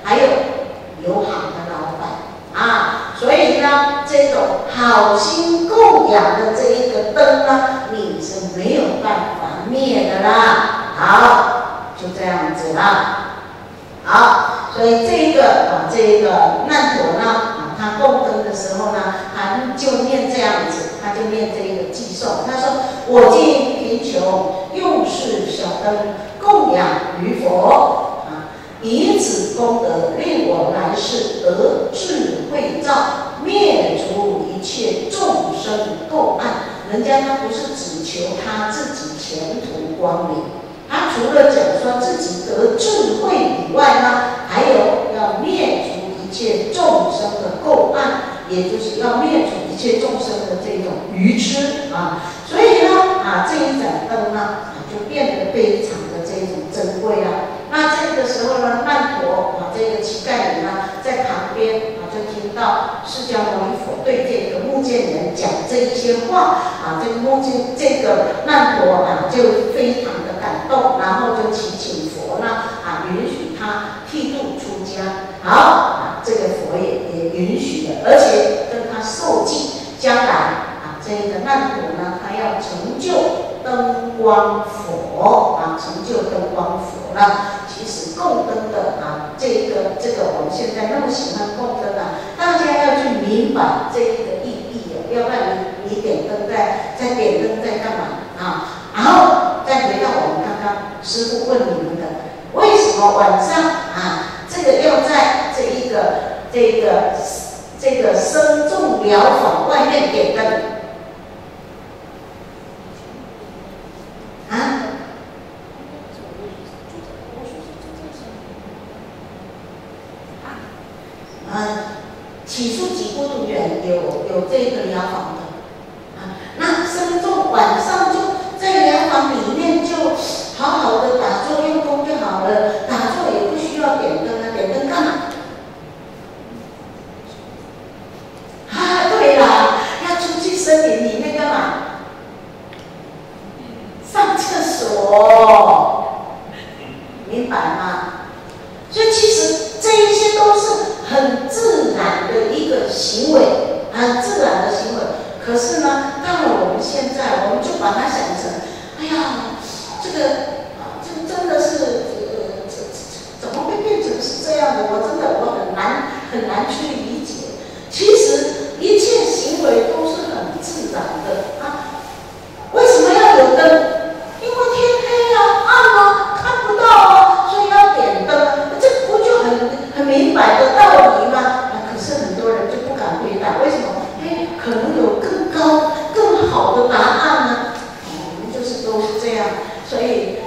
好心供养的这一个灯呢，你是没有办法灭的啦。好，就这样子啦。好，所以这个难陀呢，他供灯的时候呢，他就念这样子，他就念这个偈颂。他说：“我今贫穷，用是小灯供养于佛啊，以此功德令我来世得智慧照，灭除一切众生垢暗。”人家他不是只求他自己前途光明。他除了讲说自己得智慧以外呢，还有要灭除一切众生的垢暗，也就是要灭除一切众生的这种愚痴啊。所以呢，这一盏灯呢，就变得非常的这种珍贵啊。那这个时候呢，难陀这个乞丐女呢，在旁边就听到释迦牟尼佛对这个目犍连讲这一些话这个难陀就非常的感动，然后就请佛呢允许他剃度出家。好这个佛也允许了，而且跟他受记，将来这个难陀呢，他要成就灯光佛成就灯光佛呢。其实供灯的这个我们现在那么喜欢供灯大家要去明白这一个意义要不然你点灯在点灯在干嘛然后再回到我们刚刚师父问你们的，为什么晚上这个要在这个僧众疗法外面点灯起初几孤独园有这个疗房的那僧众晚上就在疗房里面就好好的打坐用功就好了，打坐也不需要点灯点灯干嘛？对啦，要出去森林里面干嘛？上厕所，明白吗？所以其实这一些都是很自然的一个行为，很自然的行为。可是呢，到了我们现在，我们就把它想成，哎呀，这真的是怎么会变成是这样的？我很难去理解。其实一切行为都是很自然的为什么要有灯？因为天黑暗看不到所以要点灯。这不就很明白的道理吗？可是很多人就不敢回答，为什么？可能有更高、更好的答案呢。我们就是都是这样，所以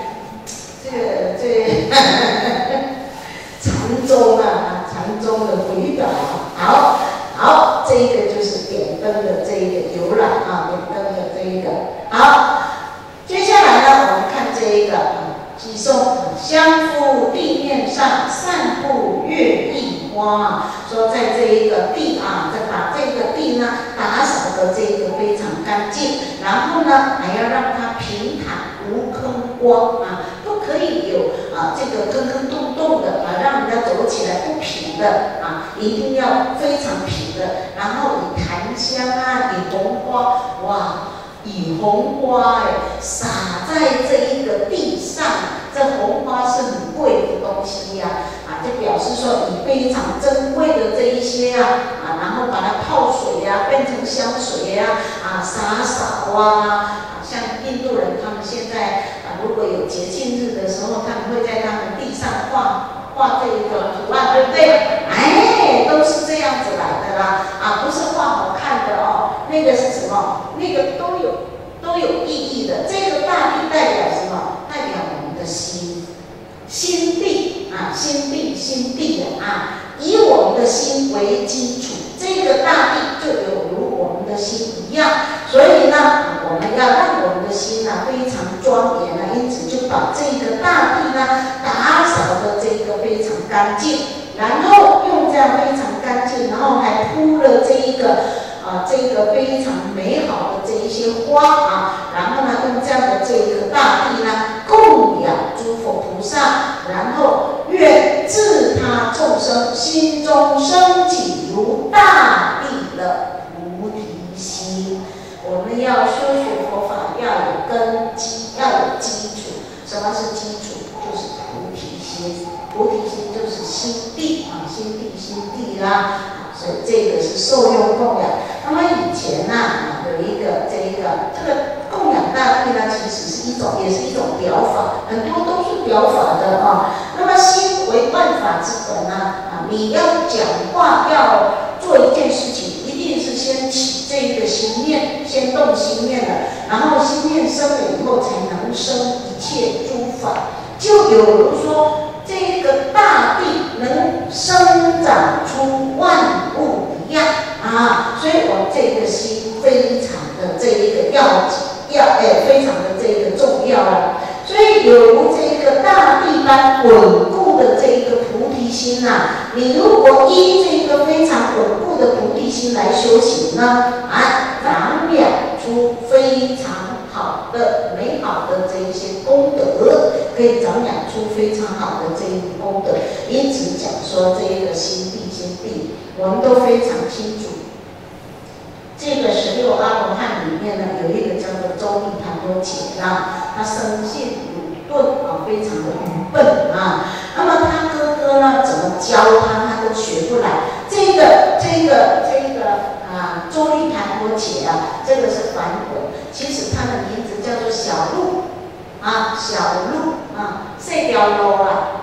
禅宗的回答好，这一个就是点灯的这一个由来点灯的这一个好。接下来呢，我们看这一个偈颂，相扶地面上，散布月异花说在这一个地再把这个地呢打扫的这个非常干净，然后呢还要让它平坦无坑洼不可以有这个坑洞的让人家走起来不平的一定要非常平的。然后以檀香以红花以红花洒在这一个地上，这红花是很贵的东西就表示说以非常珍贵的这一些然后把它泡水变成香水洒扫像印度人他们现在如果有节庆日的时候，他们会在他们地上画这个图案，对不对？都是这样子来的啦不是画好看的那个是什么？那个都有意义的。这个大地代表什么？代表我们的心地心地以我们的心为基础，这个大地就有如我们的心一样。所以呢，我们要让我们的心非常庄严因此就把这个大地打扫的这个非常干净，然后用这样非常干净，然后还铺了这个非常美好的这一些花然后呢用这样的这个大地供养诸佛菩萨，然后愿自他众生心中升起如大地的菩提是受用供养。那么以前呢，有一个这个供养大地呢，其实是也是一种表法，很多都是表法的啊。那么心为万法之本呢，你要讲话要做一件事情，一定是先起这一个心念，先动心念了，然后心念生了以后，才能生一切诸法。就有如说，这个大地能生长出万物一样啊，所以我这个心非常的这一个非常的这个重要啊。所以有如这个大地般稳固的这一个菩提心啊，你如果依这个非常稳固的菩提心来修行呢，长养出非常好的美好的这一些功德，可以长养出非常好的这一个功德。因此讲说这一个心地，我们都非常清楚。这个16阿罗汉里面呢，有一个叫做周利盘多伽啊，他生性鲁钝啊，非常的愚笨啊。那么他哥哥呢，怎么教他都学不来。这个周利盘多伽啊，这个是梵文，其实他的名字叫做小鹿啊，小鹿啊，细条路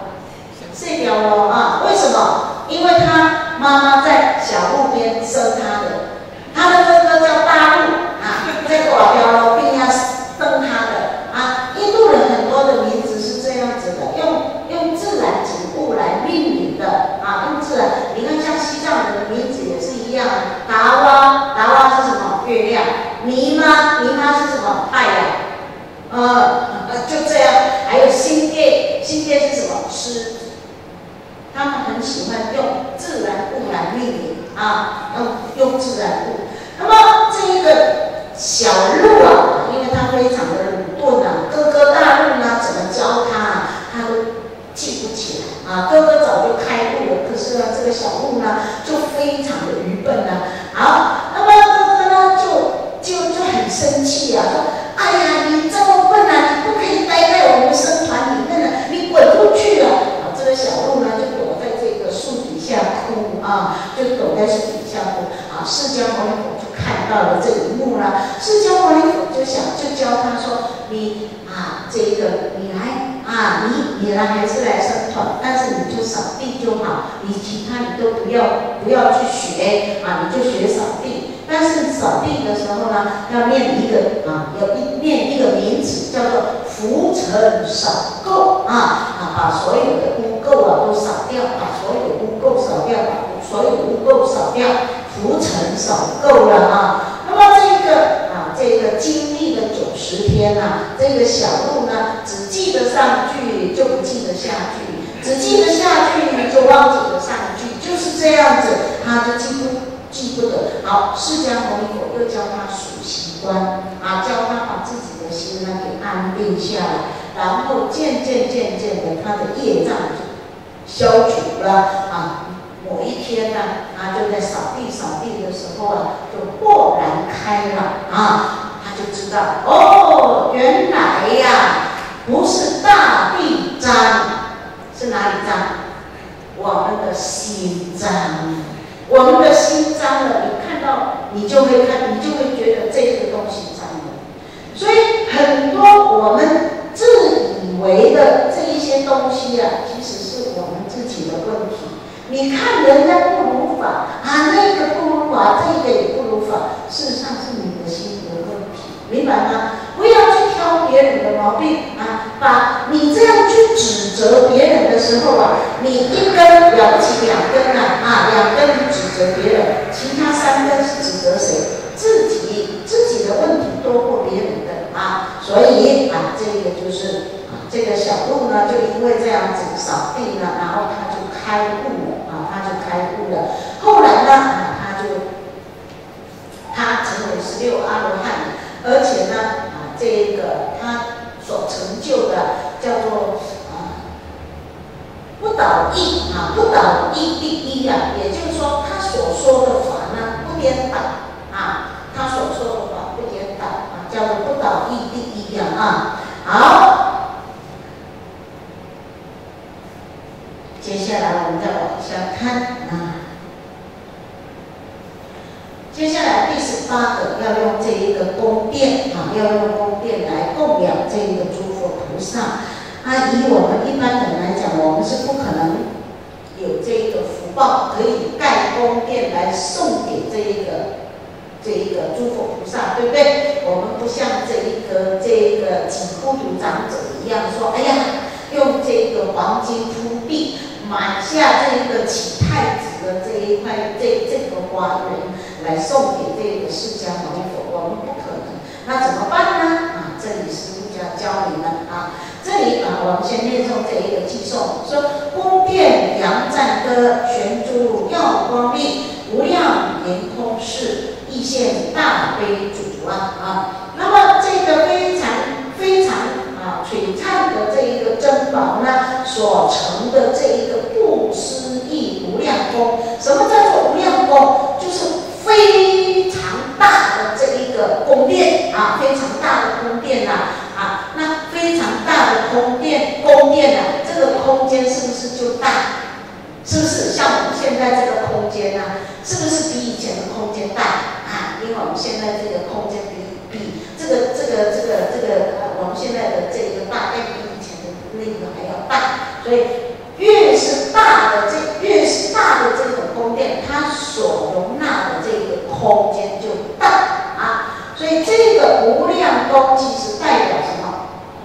啊，为什么？因为他妈妈在小路边生他的。他的哥哥叫大陆啊，在大条路边要生他的啊。印度人很多的名字是这样子的，用自然景物来命名的啊，用自然。你看像西藏人的名字也是一样，达哇是什么？月亮。尼妈是什么？太阳。就这样。还有新界是什么？狮子。他们很喜欢用自然物来命名啊，用自然物。那么这一个小鹿啊，因为他非常的鲁钝啊，哥哥大陆呢怎么教他啊，他都记不起来啊。哥哥早就开悟了，可是呢，这个小鹿呢就非常的愚笨啊。好，那么哥哥呢就很生气啊，说：“哎呀，你这么笨啊，你不可以待在我们僧团里面了，你滚出去了！”这个小鹿呢就躲在这个树底下哭啊，就躲在树底下哭啊。释迦牟尼佛就看到了这一幕了，释迦牟尼佛就教他说：“你来啊，你来还是来僧团，但是你就扫地就好，你其他你都不要去学啊，你就学扫地。但是扫地的时候呢，要念一个名词叫做浮尘扫垢把所有的污垢都扫掉，把所有的污垢扫掉，把所有的污垢扫掉，浮尘扫垢了啊。那么这个经历了90天这个小鹿呢，只记得上句就不记得下句，只记得下句就忘记了上句，就是这样子，他就记不得。好，释迦牟尼佛又教他数息观啊，教他把自己的心呢给安定下来，然后渐渐的，他的业障就消除了啊。某一天呢，就在扫地的时候就豁然开朗啊，他就知道原来不是大地脏，是哪里脏？我们的心脏。我们的心脏了，你就会觉得这个东西脏了。所以很多我们自以为的这一些东西其实是我们自己的问题。你看人家不如法那个不如法，这个也不如法，事实上是你的心的问题，明白吗？不要去挑别人的毛病把你这样去指责别人的时候你一根了不起2根2根你指责别人，其他3根是指责谁？自己的问题多过别人的所以这个就是这个小鹿呢，就因为这样子扫地呢，然后他就开悟了后来呢，他成为16阿罗汉，而且呢，这个他所成就的叫做不倒义不倒义第一也就是说，他所说的法呢不颠倒他所说的法不颠倒叫做不倒义第一好，接下来我们再往下看个要用这一个宫殿啊，要用宫殿来供养这一个诸佛菩萨。以我们一般人来讲，我们是不可能有这一个福报可以盖宫殿来送给这一个诸佛菩萨，对不对？我们不像这一个几孤独长者一样说，哎呀，用这个黄金铺地，买下这一个启太子的这一块这个花园来送给这个释迦牟尼佛，我们不可能。那怎么办呢？这里师父就要教你们这里我们先念诵这一个偈颂，说宫殿扬赞歌，悬珠耀光丽，无量严空室，亦现大悲主那么这个非常非常璀璨的这一个珍宝呢，所成的这一个不思议无量宫。什么叫做无量宫？就是非常大的这一个宫殿非常大的宫殿那非常大的宫殿这个空间是不是就大？是不是像我们现在这个空间是不是比以前的空间大因为我们现在这个空间比这个我们现在的这个大概比以前的那个还要大，所以越是大的这种宫殿，它所容纳的这个空间就大所以这个无量宫其实代表什么？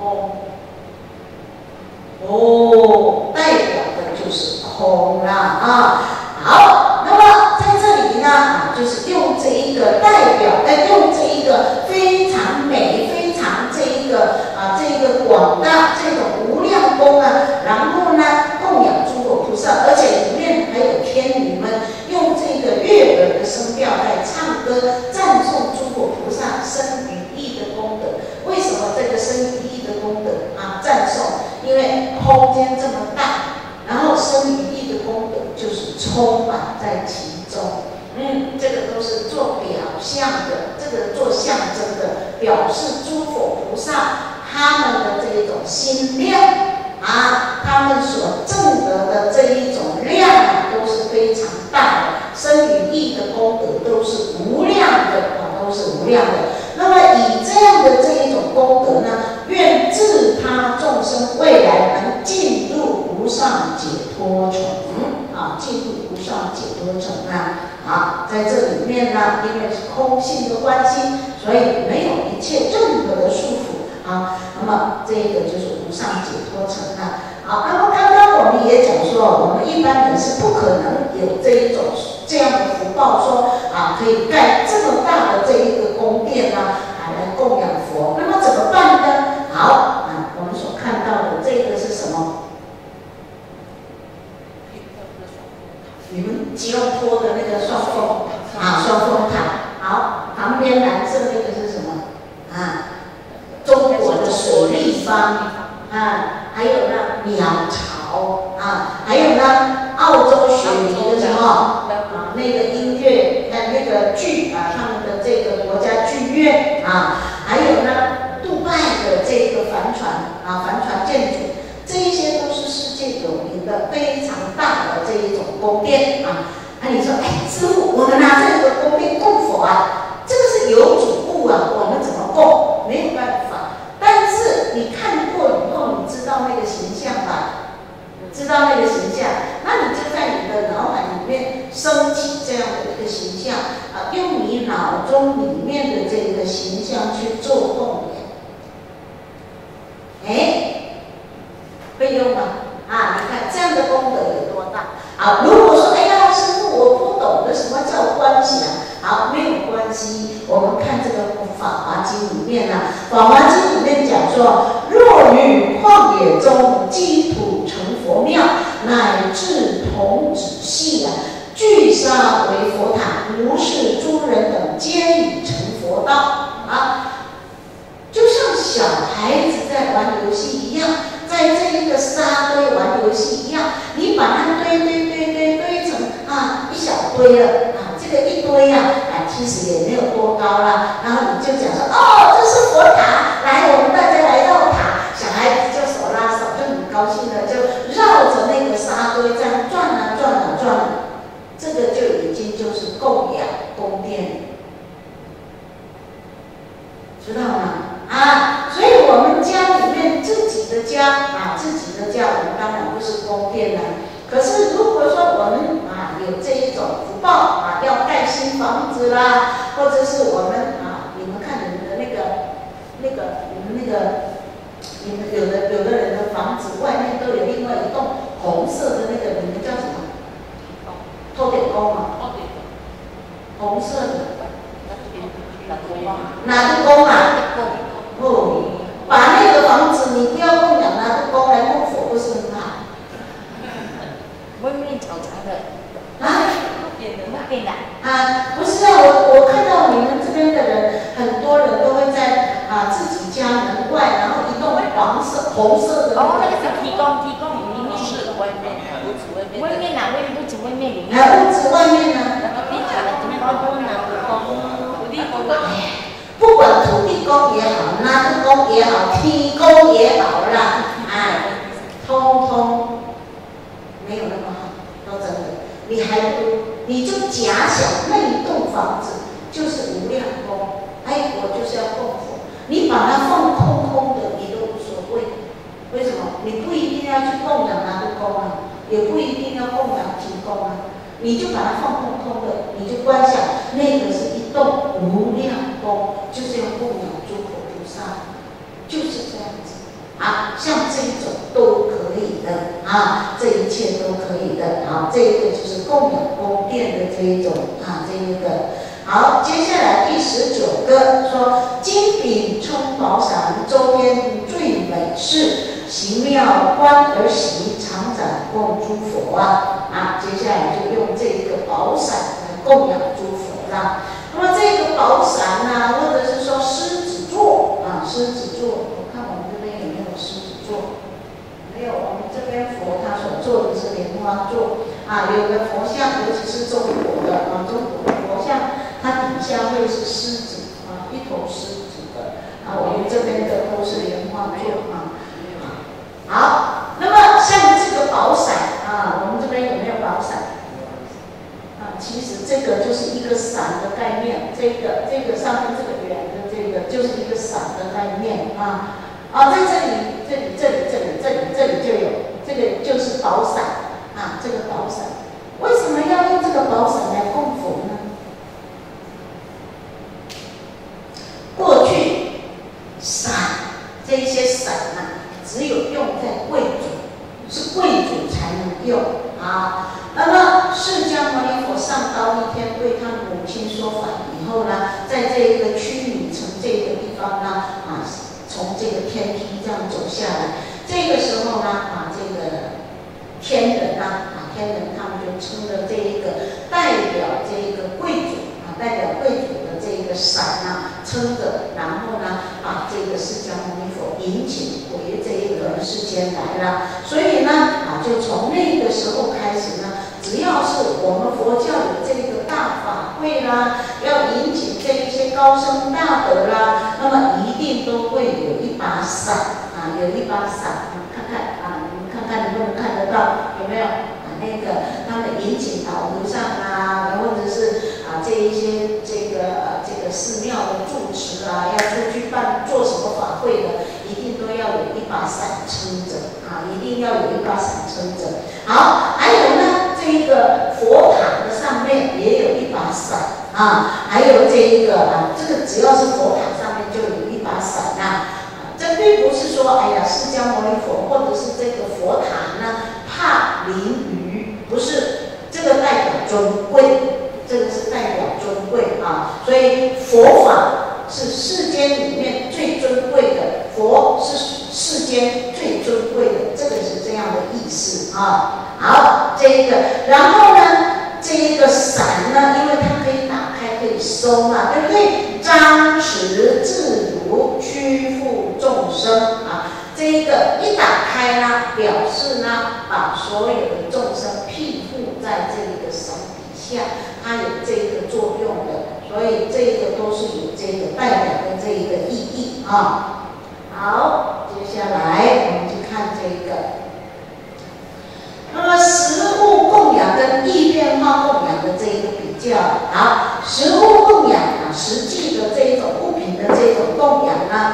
代表的就是空好，那么在这里呢就是用这一个代表，用这一个非常美、非常这一个广大这种无量宫然后呢供养诸佛菩萨，而且里面还有天女们用这个悦耳的声调来唱歌赞颂诸佛菩萨生于意的功德。为什么这个生于意的功德赞颂？因为空间这么大，然后生于意的功德就是充满在其中。这个都是做表象的，这个做象征的，表示诸佛菩萨他们的这一种心量他们所证得的这一种量都是非常大的，生与意的功德都是无量的都是无量的。那么以这样的这一种功德呢，愿自他众生未来能进入无上解脱城进入无上解脱城在这里面呢，因为是空性的关系，所以没有一切任何的束缚那么这个就是无上解脱城那么刚刚我们也讲说，我们一般人是不可能有这样的福报，说可以盖这么大的这一个宫殿来供养佛。那么怎么办呢？好我们所看到的这个是什么？你们吉隆坡的那个双峰塔好，旁边蓝色那个是什么中国的水立方还有呢鸟巢还有呢澳洲雪梨的什么那个音乐那个剧他们的这个国家剧院还有呢杜拜的这个帆船建筑，这一些都是世界有名的非常大的这一种宫殿你说师父，我们拿这个宫殿供佛这个是有主物我们怎么供？没有办法。但是你看过以后，你知道那个形象吧？知道那个形象，那你就在你的脑海里面升起这样的一个形象用你脑中里面的这个形象去做供养。会用吗？你看这样的功德有多大如果说师父我不懂得什么叫观想没有关系，我们看这个《法华经》里面法华经》里面讲说，若于旷野中积土成佛庙，乃至童子系聚沙为佛塔，如是诸人等皆已成佛道就像小孩子在玩游戏一样，在这一个沙堆玩游戏一样，你把它堆成一小堆了这个一堆其实也没有多高啦，然后你就讲说这是佛塔，来我们大家来绕塔，小孩子就手拉手就很高兴的就绕着那个沙堆这样转这个就已经就是供养宫殿以我们家里面自己的家啊，自己的家，我们当然不是宫殿啦。可是如果说我们啊有这一种福报啊，要盖新房子啦，或者是我们啊，你们看你们的你们有的人的房子外面都有另外一栋红色的那个，你们叫什么？透点宫嘛。红色的。哪个宫啊？哦，把那个房子你不要供养哪个宫来供佛，不是很好？ 外面长长的。 啊？ 那边的。 啊，不是啊，我看到你们这边的人，很多人都会在自己家门外，然后一栋红色的。 哦，那个是提供，里面是外面，屋子外面。外面哪？屋子外面里面。 屋子外面呢？ 地产的地方都拿不光，土地公。 不管土地公也好，哪个公也好，天公也好啦，通通没有那么好，说真的，你就假想那一栋房子就是无量宫，我就是要供佛，你把它放空空的，你都无所谓。为什么？你不一定要去供养哪个宫啊，也不一定要供养天公啊，你就把它放空空的，你就观想那个是一栋无量宫，就是要供养诸佛菩萨，就是这样子啊。像这一种都可以的啊，这一切都可以的啊。这个就是供养宫殿的这一种这一个。好，接下来第19个说，金饼充宝伞，周边最美事，行妙观而行，常展供诸佛接下来就用这个宝伞来供养诸佛啦。那么这个宝伞或者是说狮子座狮子座，我看我们这边有没有狮子座？没有，我们这边佛他所做的是莲花座有的佛像，尤其是中国的中国的佛像，它底下会是狮子一头狮子的我们这边的都是莲花座好，那么像这个宝伞我们这边有没有宝伞？其实这个就是一个伞的概念，这个上面这个圆的这个就是一个伞的概念在这里就有，这个就是宝伞这个宝伞，为什么要用这个宝伞来供佛呢？过去伞这一些伞只有用在贵族，是贵族才能用那么释迦牟尼佛上高一天为他母亲说法以后呢，在这一个曲女城这个地方从这个天梯这样走下来，这个时候这个天人他们就撑着这一个代表这一个贵族代表贵族的这一个伞撑着，然后把这个释迦牟尼佛引请回这一个世间来了。所以就从那个时候开始只要是我们佛教有这个大法会啦，要引请这一些高僧大德啦，那么一定都会有一把伞有一把伞看看你们看看能不能看得到，有没有那个他们引请导和尚或者是这一些这个寺庙的住持要出去做什么法会的，一定都要有一把伞撑着一定要有一把伞撑着。好，还有这一个佛塔的上面也有一把伞还有这一个这个只要是佛塔上面就有一把伞这并不是说释迦牟尼佛或者是这个佛塔怕淋雨，不是，这个代表尊贵，这个是代表尊贵所以佛法是世间里面最尊贵的，佛是世间最尊贵的，这个是这样的意思好，这一个，然后这一个伞因为它可以打开可以收对不对？张弛自如，屈服众生这一个一打开表示把所有的众生庇护在这个伞底下，它有这个作用的，所以这个都是有这个代表的这一个意义好，接下来我们就看这个。那么实物供养跟意变化供养的这一个比较实物供养实际的这一种物品的这种供养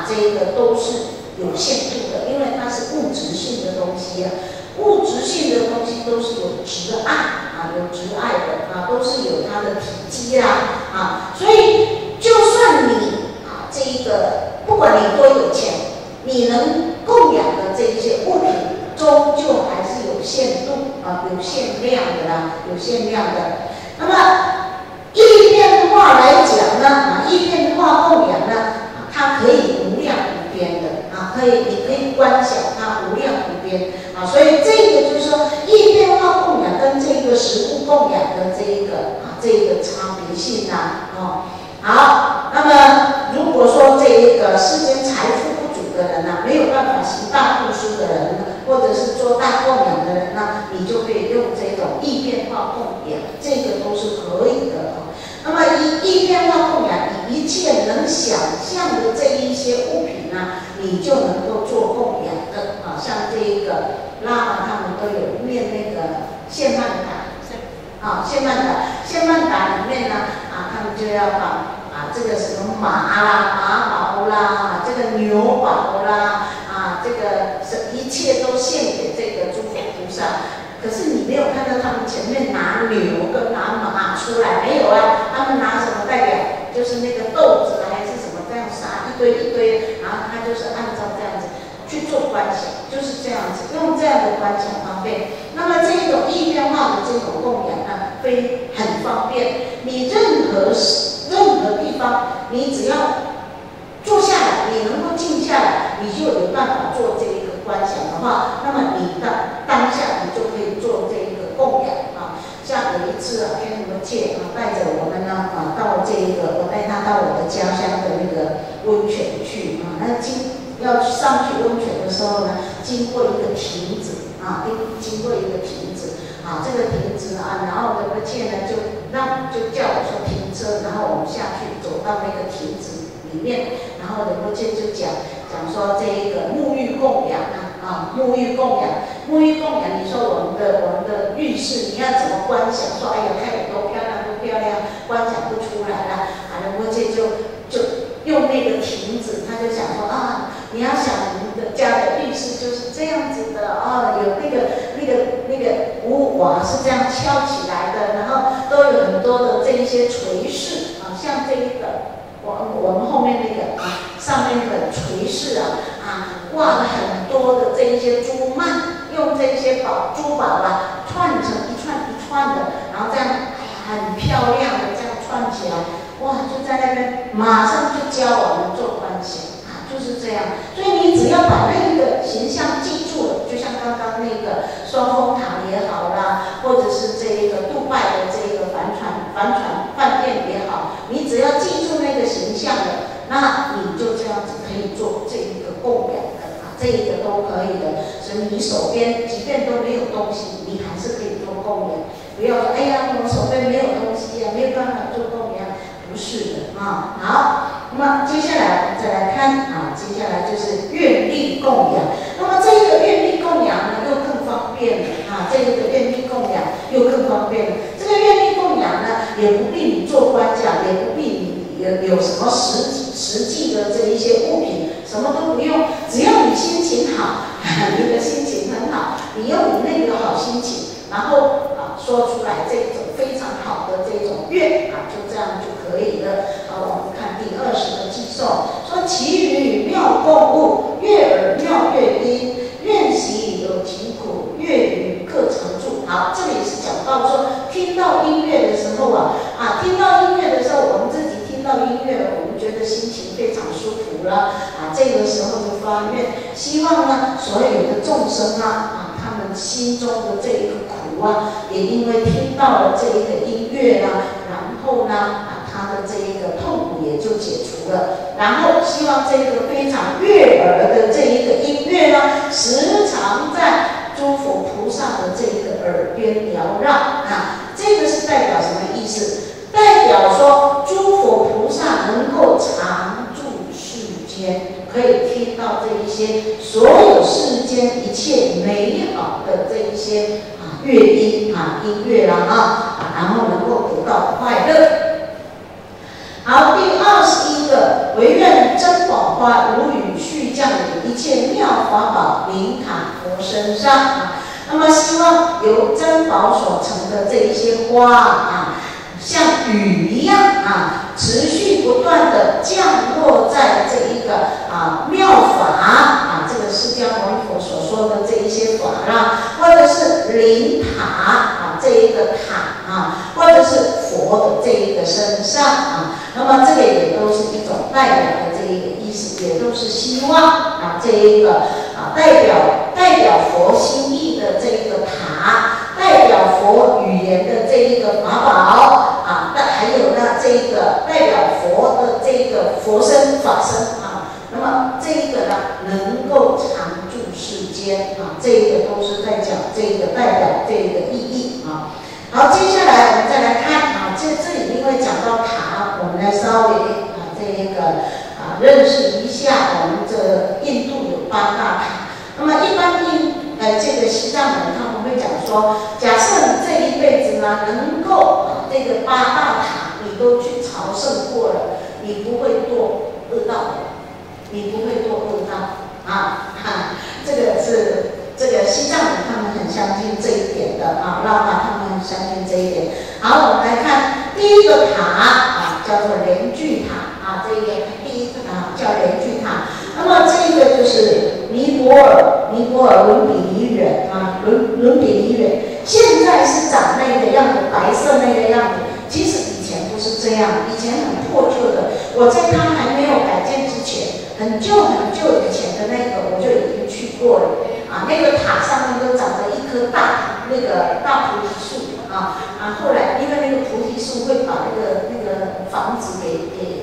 这个都是有限度的，因为它是物质性的东西啊。物质性的东西都是有质爱啊，有质爱的啊，都是有它的体积啦啊，所以就算你啊这一个不管你多有钱，你能供养的这一些物品，终究还是有限度啊，有限量的啦，有限量的。那么异变化来讲呢，啊，异变化供养呢，啊，它可以无量无边的啊，你可以观想它无量无边。啊，所以这个就是说，异变化供养跟这个实物供养的这个差别性啊，好，那么如果说这个世间财富不足的人呢，没有办法行大布施的人，或者是做大供养的人呢，你就可以用这种异变化供养，这个都是可以的啊。那么异变化供养，以一切能想象的这一些物品呢，你就能够做供养的啊，像这一个。拉玛他们都有念那个谢曼达，啊，谢曼达里面呢，啊，他们就要把啊这个什么马宝啦，这个牛宝啦，啊，这个一切都献给这个诸佛菩萨。可是你没有看到他们前面拿牛跟拿马出来，没有啊？他们拿什么代表？就是那个豆子还是什么这样撒一堆，然后他就是按照这样子。去做观想，就是这样子，用这样的观想方便。那么这种异变化的这种供养呢，很方便。你任何地方，你只要坐下来，你能够静下来，你就有办法做这一个观想的话，那么你当下你就可以做这一个供养啊。像有一次啊，天龙界啊带着我们呢啊到这一个，我带他到我的家乡的那个温泉去啊，要上去温泉的时候呢，经过一个亭子啊，经过一个亭子啊，这个亭子啊，然后仁波切呢就叫我说停车，然后我们下去走到那个亭子里面，然后仁波切就讲说这一个沐浴供养啊，沐浴供养，你说我们的浴室你要怎么观想？说哎呀，看有多漂亮，观想不出来了啊，仁波切就用那个亭子，他就想说啊。你要想你们的家的浴室就是这样子的啊，有那个屋瓦是这样敲起来的，然后都有很多的这一些垂饰啊，像这一个我们后面那个啊上面的垂饰啊挂了很多的这一些珠幔，用这一些珠宝啊串成一串一串的，然后这样很漂亮的这样串起来，哇，就在那边马上就教我们做观想。就是这样，所以你只要把那个形象记住了，就像刚刚那个双峰塔也好啦，或者是这一个杜拜的这个帆船饭店也好，你只要记住那个形象了，那你就这样子可以做这一个供养的啊，这一个都可以的。所以你手边即便都没有东西，你还是可以做供养。不要说哎呀，我手边没有东西啊，没有办法做供养，不是的啊。好。那么接下来我们再来看啊，接下来就是愿力供养。那么这个愿力供养呢，又更方便了啊，这个愿力供养又更方便了。这个愿力供养呢，也不必你做观想，也不必你有什么实际的这一些物品，什么都不用，只要你心情好，你的心情很好，你用你那个好心情，然后说出来这种非常好的这种愿啊，就这样就可以了。我们看第20的寄颂，说其余妙供物，悦耳妙乐音，愿习有疾苦，乐语各常住。好，这里是讲到说，听到音乐的时候听到音乐的时候，我们自己听到音乐，我们觉得心情非常舒服了啊，这个时候就发愿，希望呢所有的众生他们心中的这一个苦也因为听到了这一个音乐然后呢他的这一个痛苦也就解除了，然后希望这个非常悦耳的这一个音乐呢，时常在诸佛菩萨的这个耳边缭绕这个是代表什么意思？代表说诸佛菩萨能够常住世间，可以听到这一些所有世间一切美好的这一些乐音音乐然后能够得到快乐。好，第21个，唯愿珍宝花花如雨续降临，一切妙法宝临塔佛身上啊。那么希望由珍宝所成的这一些花啊，像雨一样啊，持续不断的降落在这一个妙法啊，这个释迦牟尼佛所说的这一些法啦，或者是灵塔啊，这一个塔啊，或者是佛的这一个身上啊，那么这个也都是一种代表的这一个意思，也都是希望啊，这一个代表佛心意的这一个塔，代表佛语言的这一个法宝啊，还有呢这一个代表佛的这个佛身法身啊，那么这一个呢能够常住世间啊，这一个都是在讲这个代表这个意义啊。好，接下来我们再来看啊，这里因为讲到塔，我们来稍微这一个认识一下我们这印度有8大塔。那么一般这个西藏人他们会讲说，假设你这一辈子呢能够这个8大塔你都去朝圣过了，你不会堕恶道的，你不会堕恶道啊。这个是这个西藏人他们很相信这一点的啊，拉玛他们很相信这一点。好，我们来看第一个塔啊，叫做莲聚塔啊，这个第一个塔叫莲聚塔。那么这个就是尼泊尔伦比尼园啊，伦比尼园现在是长那个样子，白色那个样子。其实以前不是这样，以前很破旧的。我在它还没有改建之前，很旧以前的那个，我就已经去过了啊。那个塔上面都长着一棵大菩提树啊。后来因为那个菩提树会把那个房子给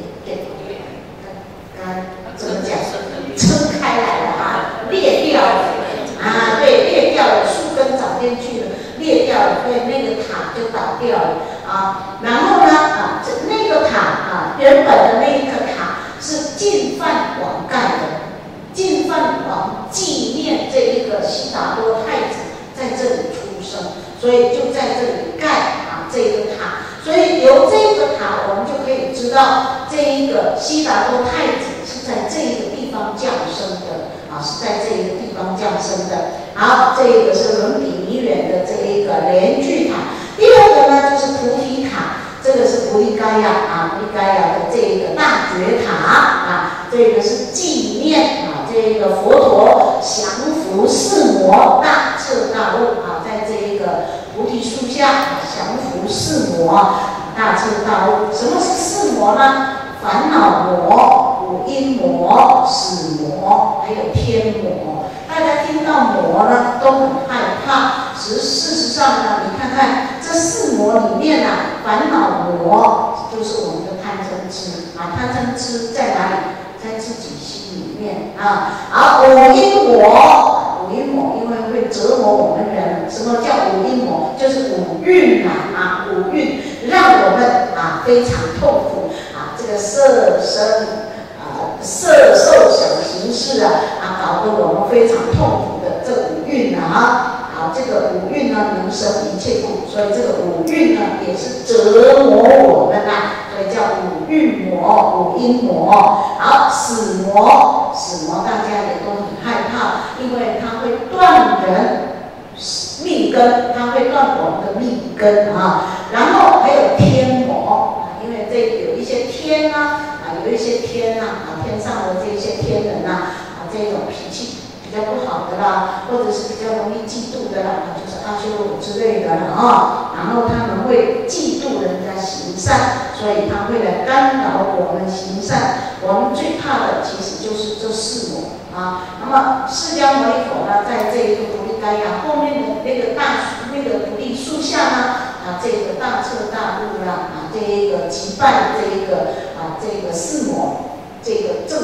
怎么讲？撑开来了啊，裂掉了啊，对，裂掉了，树根长进去了，裂掉了，对，那个塔就倒掉了啊。然后呢那个塔原本的那一个塔是净饭王盖的，净饭王纪念这一个悉达多太子在这里出生，所以就在这里盖这个塔。所以由这个塔，我们就可以知道这一个悉达多太子是在这一个地方降生的啊，是在这一个地方降生的。好，这个是伦比尼园的这一个莲聚塔。第二个呢就是菩提塔，这个是菩提伽亚的这一个大觉塔啊，这个是纪念这个佛陀降伏四魔，大彻大悟啊，在这一个菩提树下降伏四魔，大彻大悟。什么是四魔呢？烦恼魔、五阴魔、死魔，还有天魔。大家听到魔呢，都很害怕。事实上呢，你看看这四魔里面烦恼魔就是我们的贪嗔痴啊，贪嗔痴在哪里？在自己心里面啊。好，五阴魔因为会折磨我们人。什么叫五阴魔？就是五蕴五蕴让我们非常痛苦啊。这个色身色受想行识搞得我们非常痛苦的这五蕴这个五蕴呢能生一切苦，所以这个五蕴呢也是折磨我们所以叫五蕴魔、五阴魔。好，死魔大家也都很害怕，因为它会断人命根，它会断我们的命根然后还有天魔因为这有一些天有一些天天上的这些天人这种脾气比较不好的啦，或者是比较容易嫉妒的啦，就是阿修罗之类的然后他们会嫉妒人家行善，所以他会来干扰我们行善。我们最怕的其实就是这四魔那么释迦牟尼佛呢，在这一个菩提伽亚后面的那个菩提树下这个大彻大悟这一个击败这个四魔，这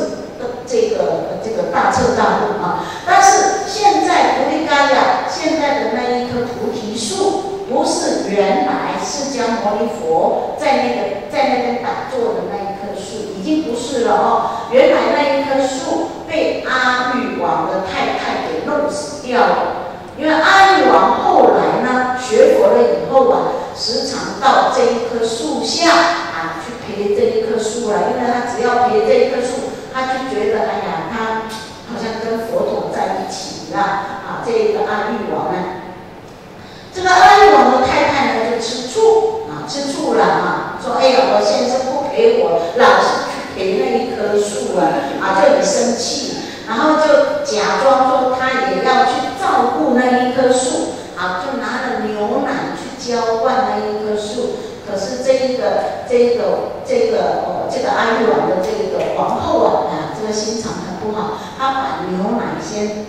个大彻大悟但是现在菩提伽亚现在的那一棵菩提树，不是原来释迦牟尼佛在那边打坐的那一棵树，已经不是了原来那一棵树被阿育王的太太给弄死掉了。因为阿育王后来呢学佛了以后时常到这一棵树下去陪这一棵树因为他只要陪这一棵树，他就觉得假装说他也要去照顾那一棵树，啊，就拿了牛奶去浇灌那一棵树。可是这个安软的这个皇后啊，这个心肠很不好，她把牛奶先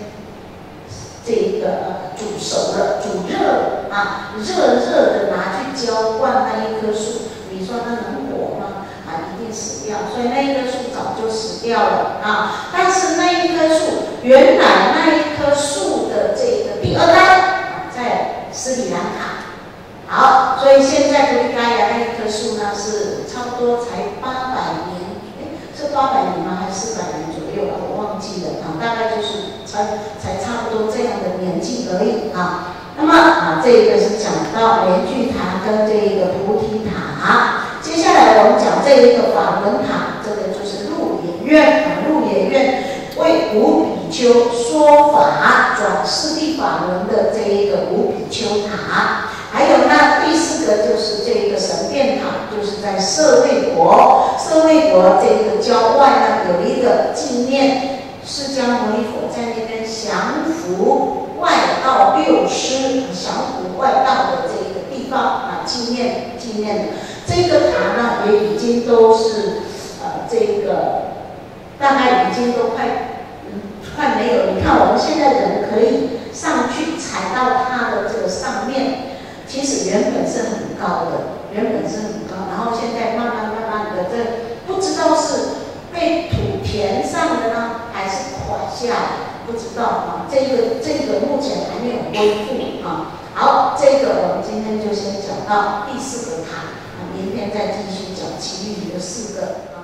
煮熟了，煮热了啊，热的拿去浇灌那一棵树，你说它能活吗？啊，一定死掉。所以那一棵树早就死掉了啊。但是那一棵树，原来那一棵树的这个第二代在斯里兰卡。好，所以现在布利盖亚那一棵树呢，是差不多才800年，是800年吗？还是400年左右啊？我忘记了啊，大概就是才差不多这样的年纪而已啊。那么啊，这个是讲到莲聚塔跟这个菩提塔。接下来我们讲这一个法轮塔，这个就是鹿野苑啊，鹿野苑为五比丘说法转世地法轮的这一个五比丘塔。还有呢，第4个就是这个神殿塔，就是在舍卫国。舍卫国这个郊外呢，有一个纪念释迦牟尼佛在那边降伏外道6师，降伏外道的这个地方啊，纪念的。这个塔呢，也已经都是这个大概已经都快没有。你看我们现在人可以上去踩到它的这个上面。其实原本是很高的，然后现在慢慢的，这不知道是被土填上的呢，还是垮下来，不知道啊。这个目前还没有恢复啊。好，这个我们今天就先讲到第4个塔，明天再继续讲其余的4个。